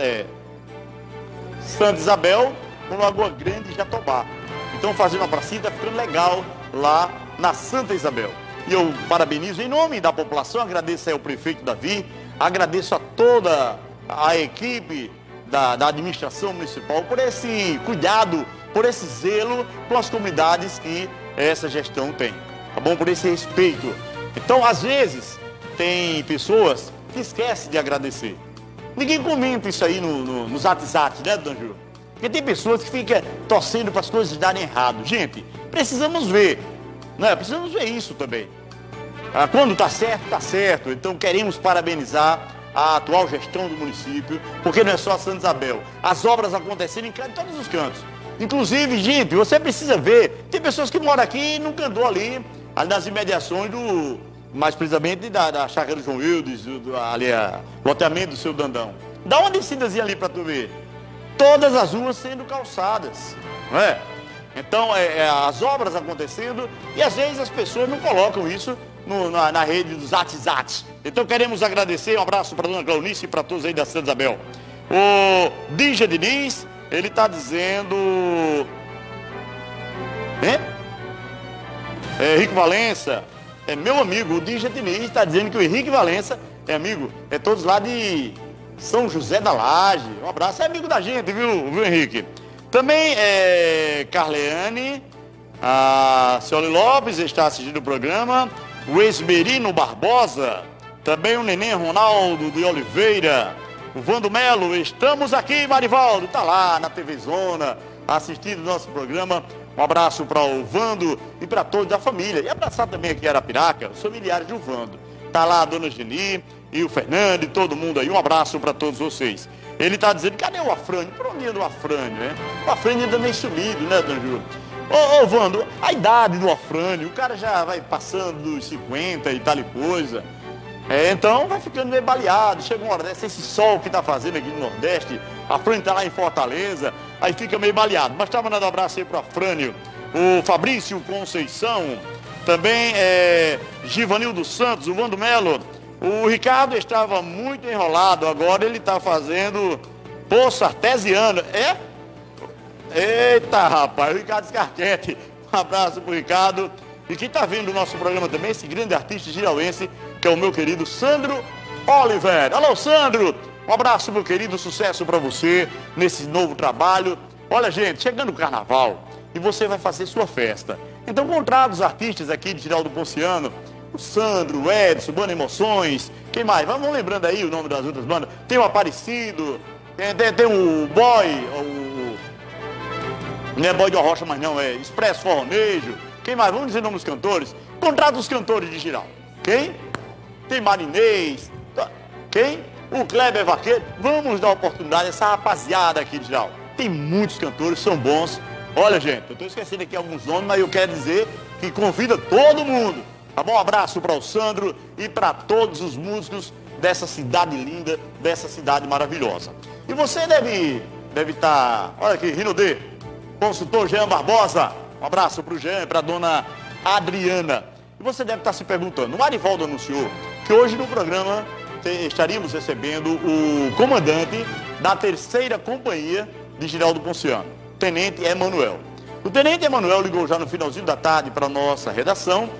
Santa Isabel com Lagoa Grande e Jatobá. Então fazendo uma pracinha, tá ficando legal lá na Santa Isabel. E eu parabenizo em nome da população, agradeço aí ao prefeito Davi, agradeço a toda a equipe da administração municipal por esse cuidado, por esse zelo com as comunidades que essa gestão tem, tá bom? Por esse respeito. Então, às vezes, tem pessoas que esquece de agradecer. Ninguém comenta isso aí nos WhatsApp, né, Dona Ju? Porque tem pessoas que ficam torcendo para as coisas darem errado. Gente, precisamos ver, né? Precisamos ver isso também. Quando está certo, está certo. Então queremos parabenizar a atual gestão do município, porque não é só a Santa Isabel. As obras acontecendo em todos os cantos. Inclusive, gente, você precisa ver, tem pessoas que moram aqui e nunca andou ali nas imediações mais precisamente da chácara do João Wildes, ali o loteamento do seu Dandão. Dá uma descidazinha ali para tu ver. Todas as ruas sendo calçadas, não é? Então, as obras acontecendo e às vezes as pessoas não colocam isso na rede dos WhatsApp. Então, queremos agradecer, um abraço para a dona Claunice e para todos aí da Santa Isabel. O Dija Diniz, ele está dizendo... Henrique Valença, é meu amigo, o Dija Diniz está dizendo que o Henrique Valença é amigo, é todos lá de São José da Laje. Um abraço, é amigo da gente, viu Henrique? Também Carleane, a Cioli Lopes está assistindo o programa, o Esmerino Barbosa, também o Neném Ronaldo de Oliveira, o Vando Melo, estamos aqui, Marivaldo, tá lá na TV Zona, assistindo o nosso programa. Um abraço para o Vando e para todos da família. E abraçar também aqui em Arapiraca, os familiares do Vando. Tá lá a dona Geni e o Fernando e todo mundo aí. Um abraço para todos vocês. Ele tá dizendo, cadê o Afrânio? Por onde anda o Afrânio, né? O Afrânio ainda meio sumido, né, dona Júlia? Ô, Vando, a idade do Afrânio, o cara já vai passando dos 50 e tal e coisa. Então vai ficando meio baleado. Chega uma hora dessa, esse sol que tá fazendo aqui no Nordeste, a Afrânio tá lá em Fortaleza, aí fica meio baleado. Mas tá mandando um abraço aí pro Afrânio, o Fabrício Conceição, também Givanildo Santos, o Vando Melo. O Ricardo estava muito enrolado, agora ele tá fazendo poço artesiano. Eita, rapaz, o Ricardo Scarquete. Um abraço pro Ricardo. E quem tá vendo o nosso programa também, esse grande artista girauense, que é o meu querido Sandro Oliver. Alô, Sandro! Um abraço, meu querido, sucesso para você nesse novo trabalho. Olha, gente, chegando o carnaval e você vai fazer sua festa. Então, contrata os artistas aqui de Girau do Ponciano, o Sandro, o Edson, Banda Emoções, quem mais? Vamos lembrando aí o nome das outras bandas. Tem o Aparecido, tem o Boy, não é Boy de Arrocha, mas não, é Expresso Forronejo. Quem mais? Vamos dizer o nome dos cantores. Contrata os cantores de Girau. Quem? Tem Marinês. Quem? O Kleber Vaqueiro. Vamos dar oportunidade a essa rapaziada aqui de Girau. Tem muitos cantores, são bons. Olha, gente, eu estou esquecendo aqui alguns nomes, mas eu quero dizer que convida todo mundo. Tá bom? Um abraço para o Sandro e para todos os músicos dessa cidade linda, dessa cidade maravilhosa. E você deve estar... Olha aqui, Rinodê, consultor Jean Barbosa. Um abraço para o Jean e para a dona Adriana. E você deve estar se perguntando, o Marivaldo anunciou que hoje no programa estaríamos recebendo o comandante da 3ª Companhia de Girau do Ponciano, Tenente Emanuel. O Tenente Emanuel ligou já no finalzinho da tarde para a nossa redação,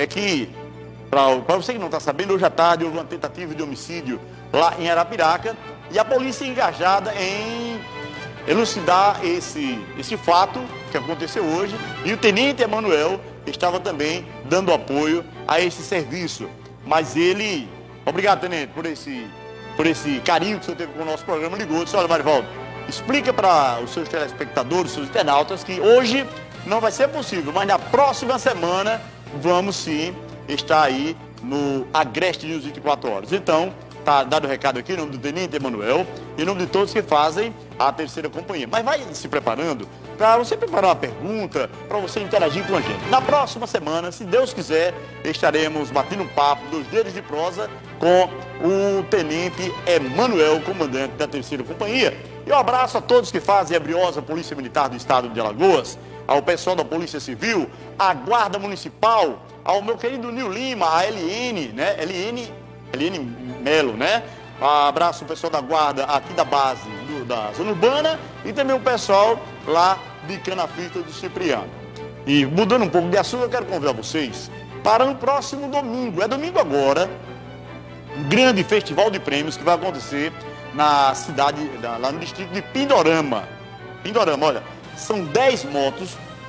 para você que não está sabendo, hoje à tarde houve uma tentativa de homicídio lá em Arapiraca e a polícia engajada em elucidar esse fato que aconteceu hoje, e o Tenente Emanuel estava também dando apoio a esse serviço. Mas ele, obrigado, Tenente, por esse carinho que o senhor teve com o nosso programa, ligou e disse, olha, Marivaldo, explica para os seus telespectadores, os seus internautas, que hoje não vai ser possível, mas na próxima semana vamos sim estar aí no Agreste News 24 horas. Então, tá dado o recado aqui em nome do Tenente Emanuel e em nome de todos que fazem a 3ª Companhia. Mas vai se preparando para você preparar uma pergunta, para você interagir com a gente. Na próxima semana, se Deus quiser, estaremos batendo um papo dos dedos de prosa com o Tenente Emanuel, comandante da 3ª Companhia. E um abraço a todos que fazem a briosa Polícia Militar do Estado de Alagoas, ao pessoal da Polícia Civil, à Guarda Municipal, ao meu querido Nil Lima, a LN, né? LN Melo, né? Um abraço ao pessoal da Guarda aqui da base da Zona Urbana e também o pessoal lá de Canafita do Cipriano. E mudando um pouco de assunto, eu quero convidar vocês para no próximo domingo, é domingo agora, um grande festival de prêmios que vai acontecer na cidade, lá no distrito de Pindorama. Pindorama, olha, são 10 motos,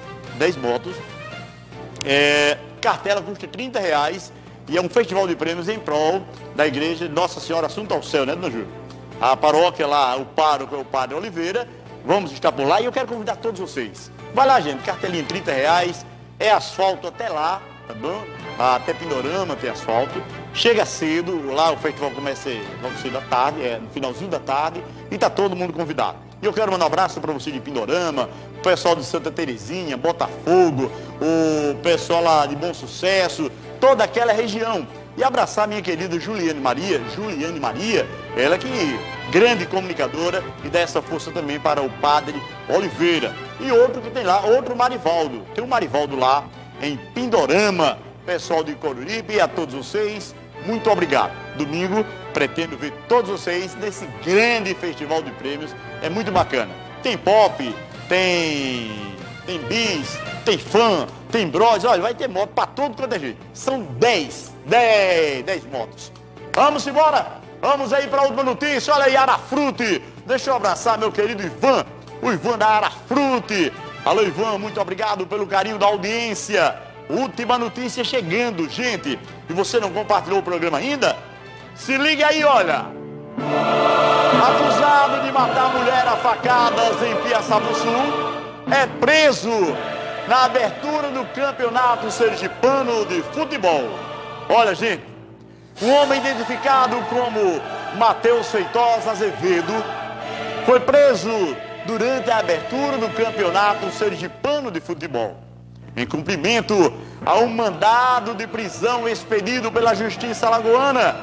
cartela custa R$30 e é um festival de prêmios em prol da igreja Nossa Senhora Assunta ao Céu, né, dona Júlia? A paróquia lá, o pároco é o Padre Oliveira, vamos estar por lá e eu quero convidar todos vocês. Vai lá, gente, cartelinha R$30, é asfalto até lá, tá bom? Até Pindorama tem asfalto. Chega cedo, lá o festival começa logo cedo da tarde, no finalzinho da tarde, e tá todo mundo convidado. E eu quero mandar um abraço para você de Pindorama, o pessoal de Santa Terezinha, Botafogo, o pessoal lá de Bom Sucesso, toda aquela região. E abraçar minha querida Juliane Maria, ela que grande comunicadora, e dá essa força também para o Padre Oliveira. E outro que tem lá, outro Marivaldo. Tem um Marivaldo lá em Pindorama. Pessoal de Coruripe, e a todos vocês, muito obrigado. Domingo, pretendo ver todos vocês nesse grande festival de prêmios. É muito bacana. Tem pop, tem bis, tem fã, tem bros. Olha, vai ter moto para todo quanto é jeito. São 10 motos. Vamos embora? Vamos aí para a última notícia. Olha aí, Arafrute. Deixa eu abraçar meu querido Ivan, o Ivan da Arafrute. Alô, Ivan, muito obrigado pelo carinho da audiência. Última notícia chegando, gente. E você não compartilhou o programa ainda? Se liga aí, olha. Acusado de matar mulher a facadas em Piaçabuçu é preso na abertura do Campeonato Sergipano de Futebol. Olha, gente, um homem identificado como Matheus Feitosa Azevedo foi preso durante a abertura do Campeonato Sergipano de Futebol, em cumprimento a um mandado de prisão expedido pela Justiça Alagoana.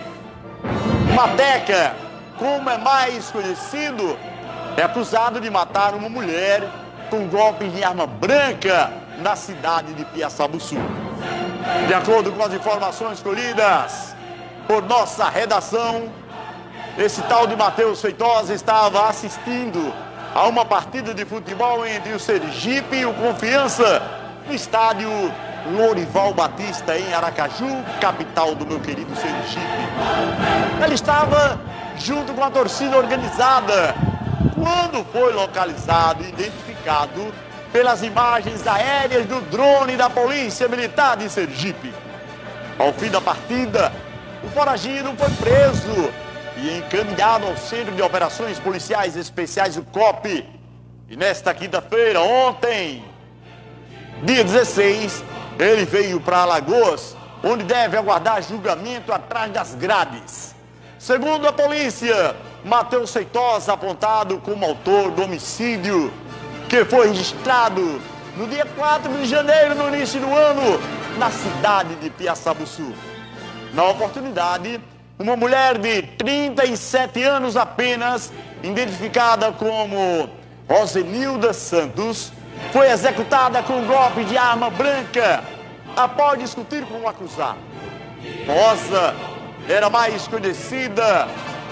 Mateca, como é mais conhecido, é acusado de matar uma mulher com golpes de arma branca na cidade de Piaçabuçu. De acordo com as informações colhidas por nossa redação, esse tal de Matheus Feitosa estava assistindo a uma partida de futebol entre o Sergipe e o Confiança, no estádio Lorival Batista, em Aracaju, capital do meu querido Sergipe. Ele estava junto com a torcida organizada quando foi localizado e identificado pelas imagens aéreas do drone da Polícia Militar de Sergipe. Ao fim da partida, o foragido foi preso e encaminhado ao Centro de Operações Policiais Especiais, o COP. E nesta quinta-feira, ontem, dia 16, ele veio para Alagoas, onde deve aguardar julgamento atrás das grades. Segundo a polícia, Matheus Feitosa, apontado como autor do homicídio, que foi registrado no dia 4 de janeiro, no início do ano, na cidade de Piaçabuçu. Na oportunidade, uma mulher de 37 anos apenas, identificada como Rosenilda Santos, foi executada com um golpe de arma branca após discutir com o acusado. Rosa era mais conhecida,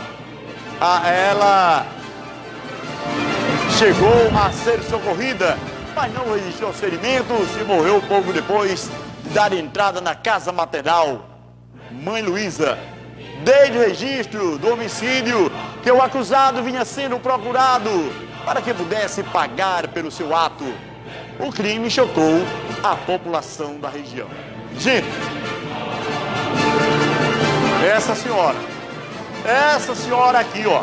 ela chegou a ser socorrida, mas não resistiu aos ferimentos e morreu pouco depois de dar entrada na casa maternal Mãe Luísa. Desde o registro do homicídio, que o acusado vinha sendo procurado para que pudesse pagar pelo seu ato. O crime chocou a população da região. Gente, essa senhora aqui, ó,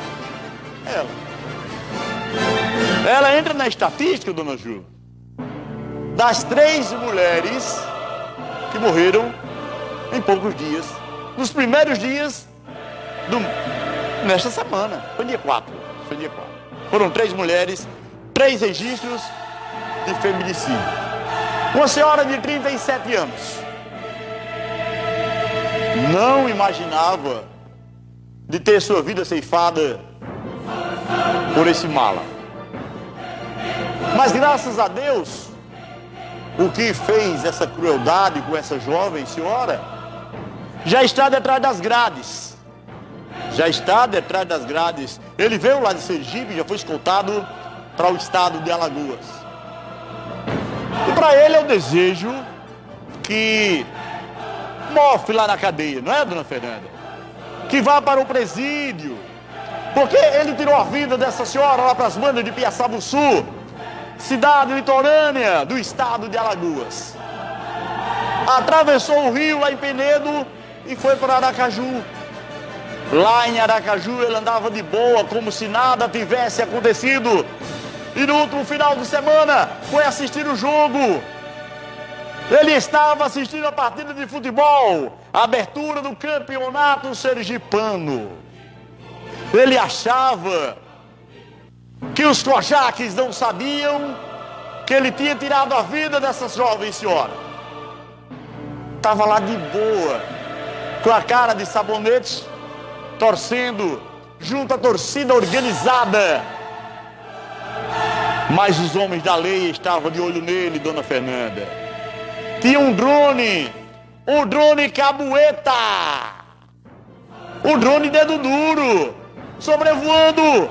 ela entra na estatística, dona Ju, das 3 mulheres que morreram em poucos dias, nos primeiros dias nesta semana. Foi dia 4. Foram 3 mulheres, 3 registros de feminicídio. Uma senhora de 37 anos não imaginava de ter sua vida ceifada por esse mala. Mas graças a Deus, o que fez essa crueldade com essa jovem senhora já está detrás das grades. Ele veio lá de Sergipe, já foi escoltado para o estado de Alagoas. E para ele eu desejo que mofe lá na cadeia, não é, dona Fernanda? Que vá para o presídio, porque ele tirou a vida dessa senhora lá para as bandas de Piaçabuçu, cidade litorânea do estado de Alagoas. Atravessou o rio lá em Penedo e foi para Aracaju. Lá em Aracaju ele andava de boa, como se nada tivesse acontecido. E no último final de semana foi assistir o jogo. Ele estava assistindo a partida de futebol, a abertura do Campeonato Sergipano. Ele achava que os Kojaques não sabiam que ele tinha tirado a vida dessa jovem senhora. Estava lá de boa, com a cara de sabonete, torcendo junto à torcida organizada. Mas os homens da lei estavam de olho nele, dona Fernanda. Tinha um drone, o drone Cabueta, o drone dedo duro, sobrevoando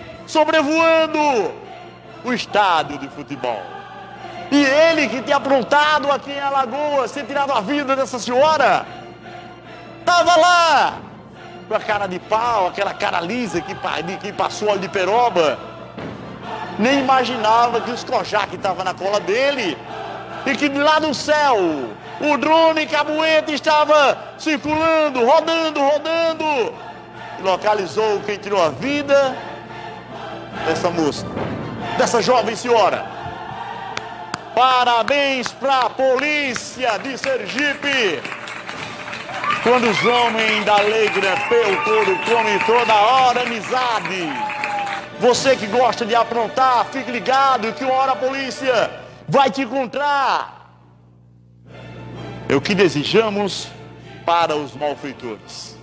o estádio de futebol. E ele que tinha aprontado aqui em Alagoas, ter tirado a vida dessa senhora, estava lá, com a cara de pau, aquela cara lisa que passou ali de peroba. Nem imaginava que os Kojaques estavam na cola dele e que lá no céu o drone Cabueta estava circulando, rodando, e localizou quem tirou a vida dessa moça, dessa jovem senhora. Parabéns para a polícia de Sergipe. Quando os homens da lei grampeiam o couro, comem toda hora amizade. Você que gosta de aprontar, fique ligado que uma hora a polícia vai te encontrar. É o que desejamos para os malfeitores.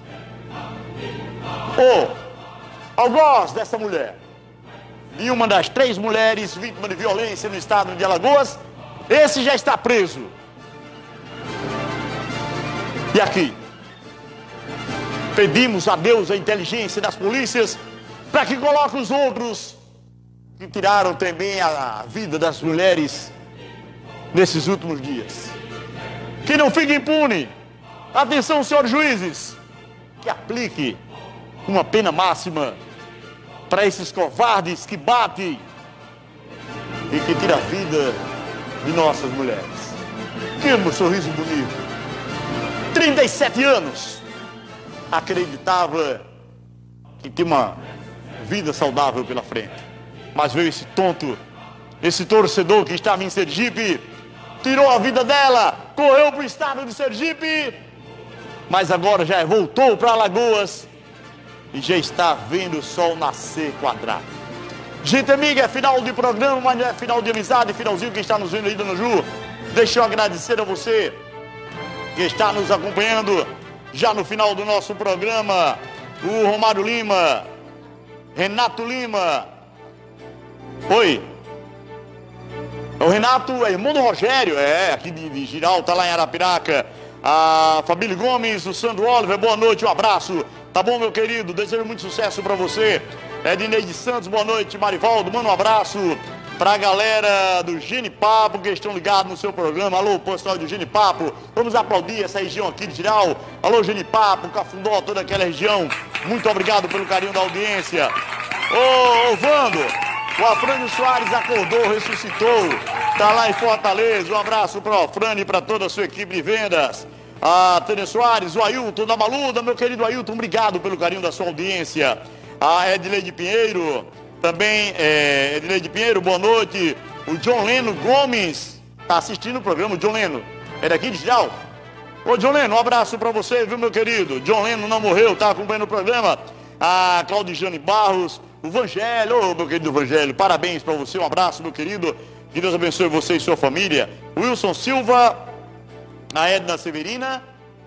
Algoz dessa mulher, e uma das 3 mulheres vítimas de violência no estado de Alagoas, esse já está preso. E aqui, pedimos a Deus a inteligência das polícias para que coloque os outros que tiraram também a vida das mulheres nesses últimos dias. Que não fique impune. Atenção, senhores juízes, que aplique uma pena máxima para esses covardes que batem e que tiram a vida de nossas mulheres. Que um sorriso bonito. 37 anos. Acreditava que tinha uma vida saudável pela frente. Mas veio esse tonto, esse torcedor que estava em Sergipe, tirou a vida dela, correu para o estado de Sergipe, mas agora já voltou para Alagoas e já está vendo o sol nascer quadrado. Gente amiga, é final de programa, mas não é final de amizade. Finalzinho, quem está nos vendo aí, dona Ju, deixa eu agradecer a você que está nos acompanhando já no final do nosso programa. O Romário Lima, Renato Lima. Oi. O Renato é irmão do Rogério, aqui de Giral, tá lá em Arapiraca. A Fabílio Gomes, o Sandro Oliver, boa noite, um abraço. Tá bom, meu querido? Desejo muito sucesso pra você. Edneide Santos, boa noite. Marivaldo, manda um abraço pra galera do Genipapo que estão ligados no seu programa. Alô, pessoal do Genipapo, vamos aplaudir essa região aqui de Giral. Alô, Genipapo, Cafundó, toda aquela região. Muito obrigado pelo carinho da audiência. Ô, Vando, o Afrânio Soares acordou, ressuscitou. Tá lá em Fortaleza. Um abraço para o Afrânio e para toda a sua equipe de vendas. A Tânia Soares, o Ailton da Maluda, meu querido Ailton, obrigado pelo carinho da sua audiência. A Edileide Pinheiro, também Edileide Pinheiro, boa noite. O John Leno Gomes, tá assistindo o programa, o John Leno, é daqui de Giral? Ô John Leno, um abraço para você, viu, meu querido? John Leno não morreu, tá acompanhando o programa. A Claudiane Barros, o Vangelho, meu querido Vangelho, parabéns para você, um abraço, meu querido. Que Deus abençoe você e sua família. Wilson Silva, a Edna Severina,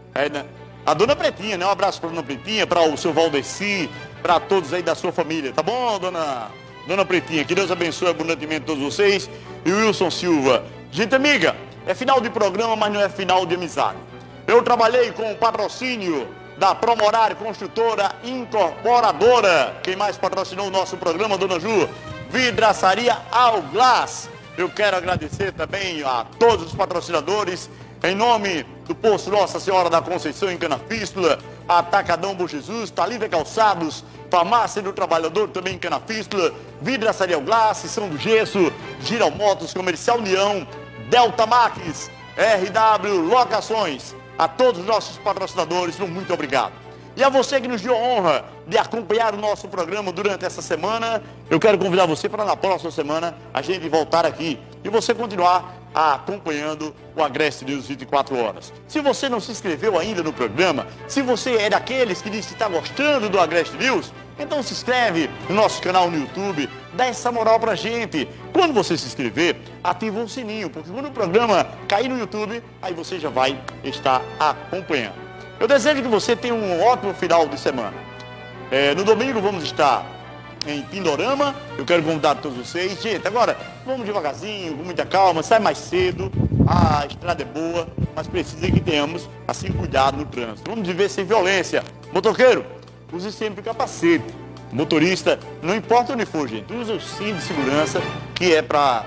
a Dona Pretinha, né? Um abraço para a Dona Pretinha, para o seu Valdeci, para todos aí da sua família, tá bom, Dona Pretinha? Que Deus abençoe abundantemente todos vocês. E o Wilson Silva. Gente amiga, é final de programa, mas não é final de amizade. Eu trabalhei com o patrocínio da Promorar Construtora Incorporadora. Quem mais patrocinou o nosso programa, Dona Ju? Vidraçaria Alglass. Eu quero agradecer também a todos os patrocinadores, em nome do Posto Nossa Senhora da Conceição em Canafístula, Atacadão Bom Jesus, Talívia Calçados, Farmácia do Trabalhador também em Canafístula, Vidraçaria Glass, São do Gesso, Giral Motos, Comercial União, Delta Max, RW Locações. A todos os nossos patrocinadores, muito obrigado. E a você que nos deu a honra de acompanhar o nosso programa durante essa semana, eu quero convidar você para na próxima semana a gente voltar aqui e você continuar acompanhando o Agreste News 24 horas. Se você não se inscreveu ainda no programa, se você é daqueles que diz que está gostando do Agreste News, então se inscreve no nosso canal no YouTube, dá essa moral pra gente. Quando você se inscrever, ativa o sininho, porque quando o programa cair no YouTube, aí você já vai estar acompanhando. Eu desejo que você tenha um ótimo final de semana. No domingo vamos estar em Pindorama. Eu quero convidar todos vocês. Gente, agora vamos devagarzinho, com muita calma, sai mais cedo. A estrada é boa, mas precisa que tenhamos assim cuidado no trânsito. Vamos viver sem violência. Motoqueiro, use sempre capacete. Motorista, não importa onde for, gente, use o cinto de segurança, que é para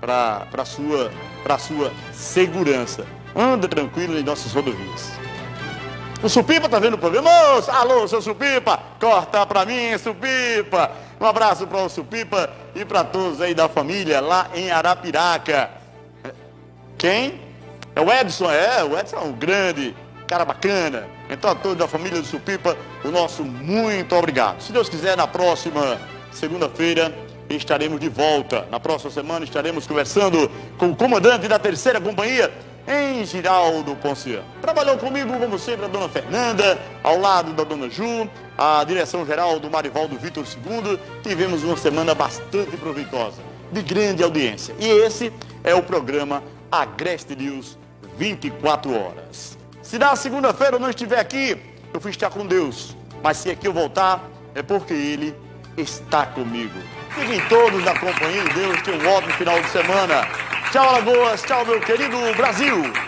sua segurança. Anda tranquilo em nossas rodovias. O Supipa tá vendo o programa? Alô, seu Supipa, corta pra mim, Supipa. Um abraço para o Supipa e para todos aí da família lá em Arapiraca. Quem? É o Edson, o Edson é um grande cara bacana. Então a todos da família do Supipa, o nosso muito obrigado. Se Deus quiser, na próxima segunda-feira estaremos de volta. Na próxima semana estaremos conversando com o comandante da 3ª Companhia, em Giraldo Ponciano. Trabalhou comigo, como sempre, a dona Fernanda, ao lado da dona Ju, a direção-geral do Marivaldo Vitor II. Tivemos uma semana bastante proveitosa, de grande audiência. E esse é o programa Agreste News 24 horas. Se na segunda-feira eu não estiver aqui, eu fui estar com Deus. Mas se aqui eu voltar, é porque Ele está comigo. Fiquem todos na companhia de Deus, tenham um ótimo final de semana. Tchau, Alagoas. Tchau, meu querido Brasil.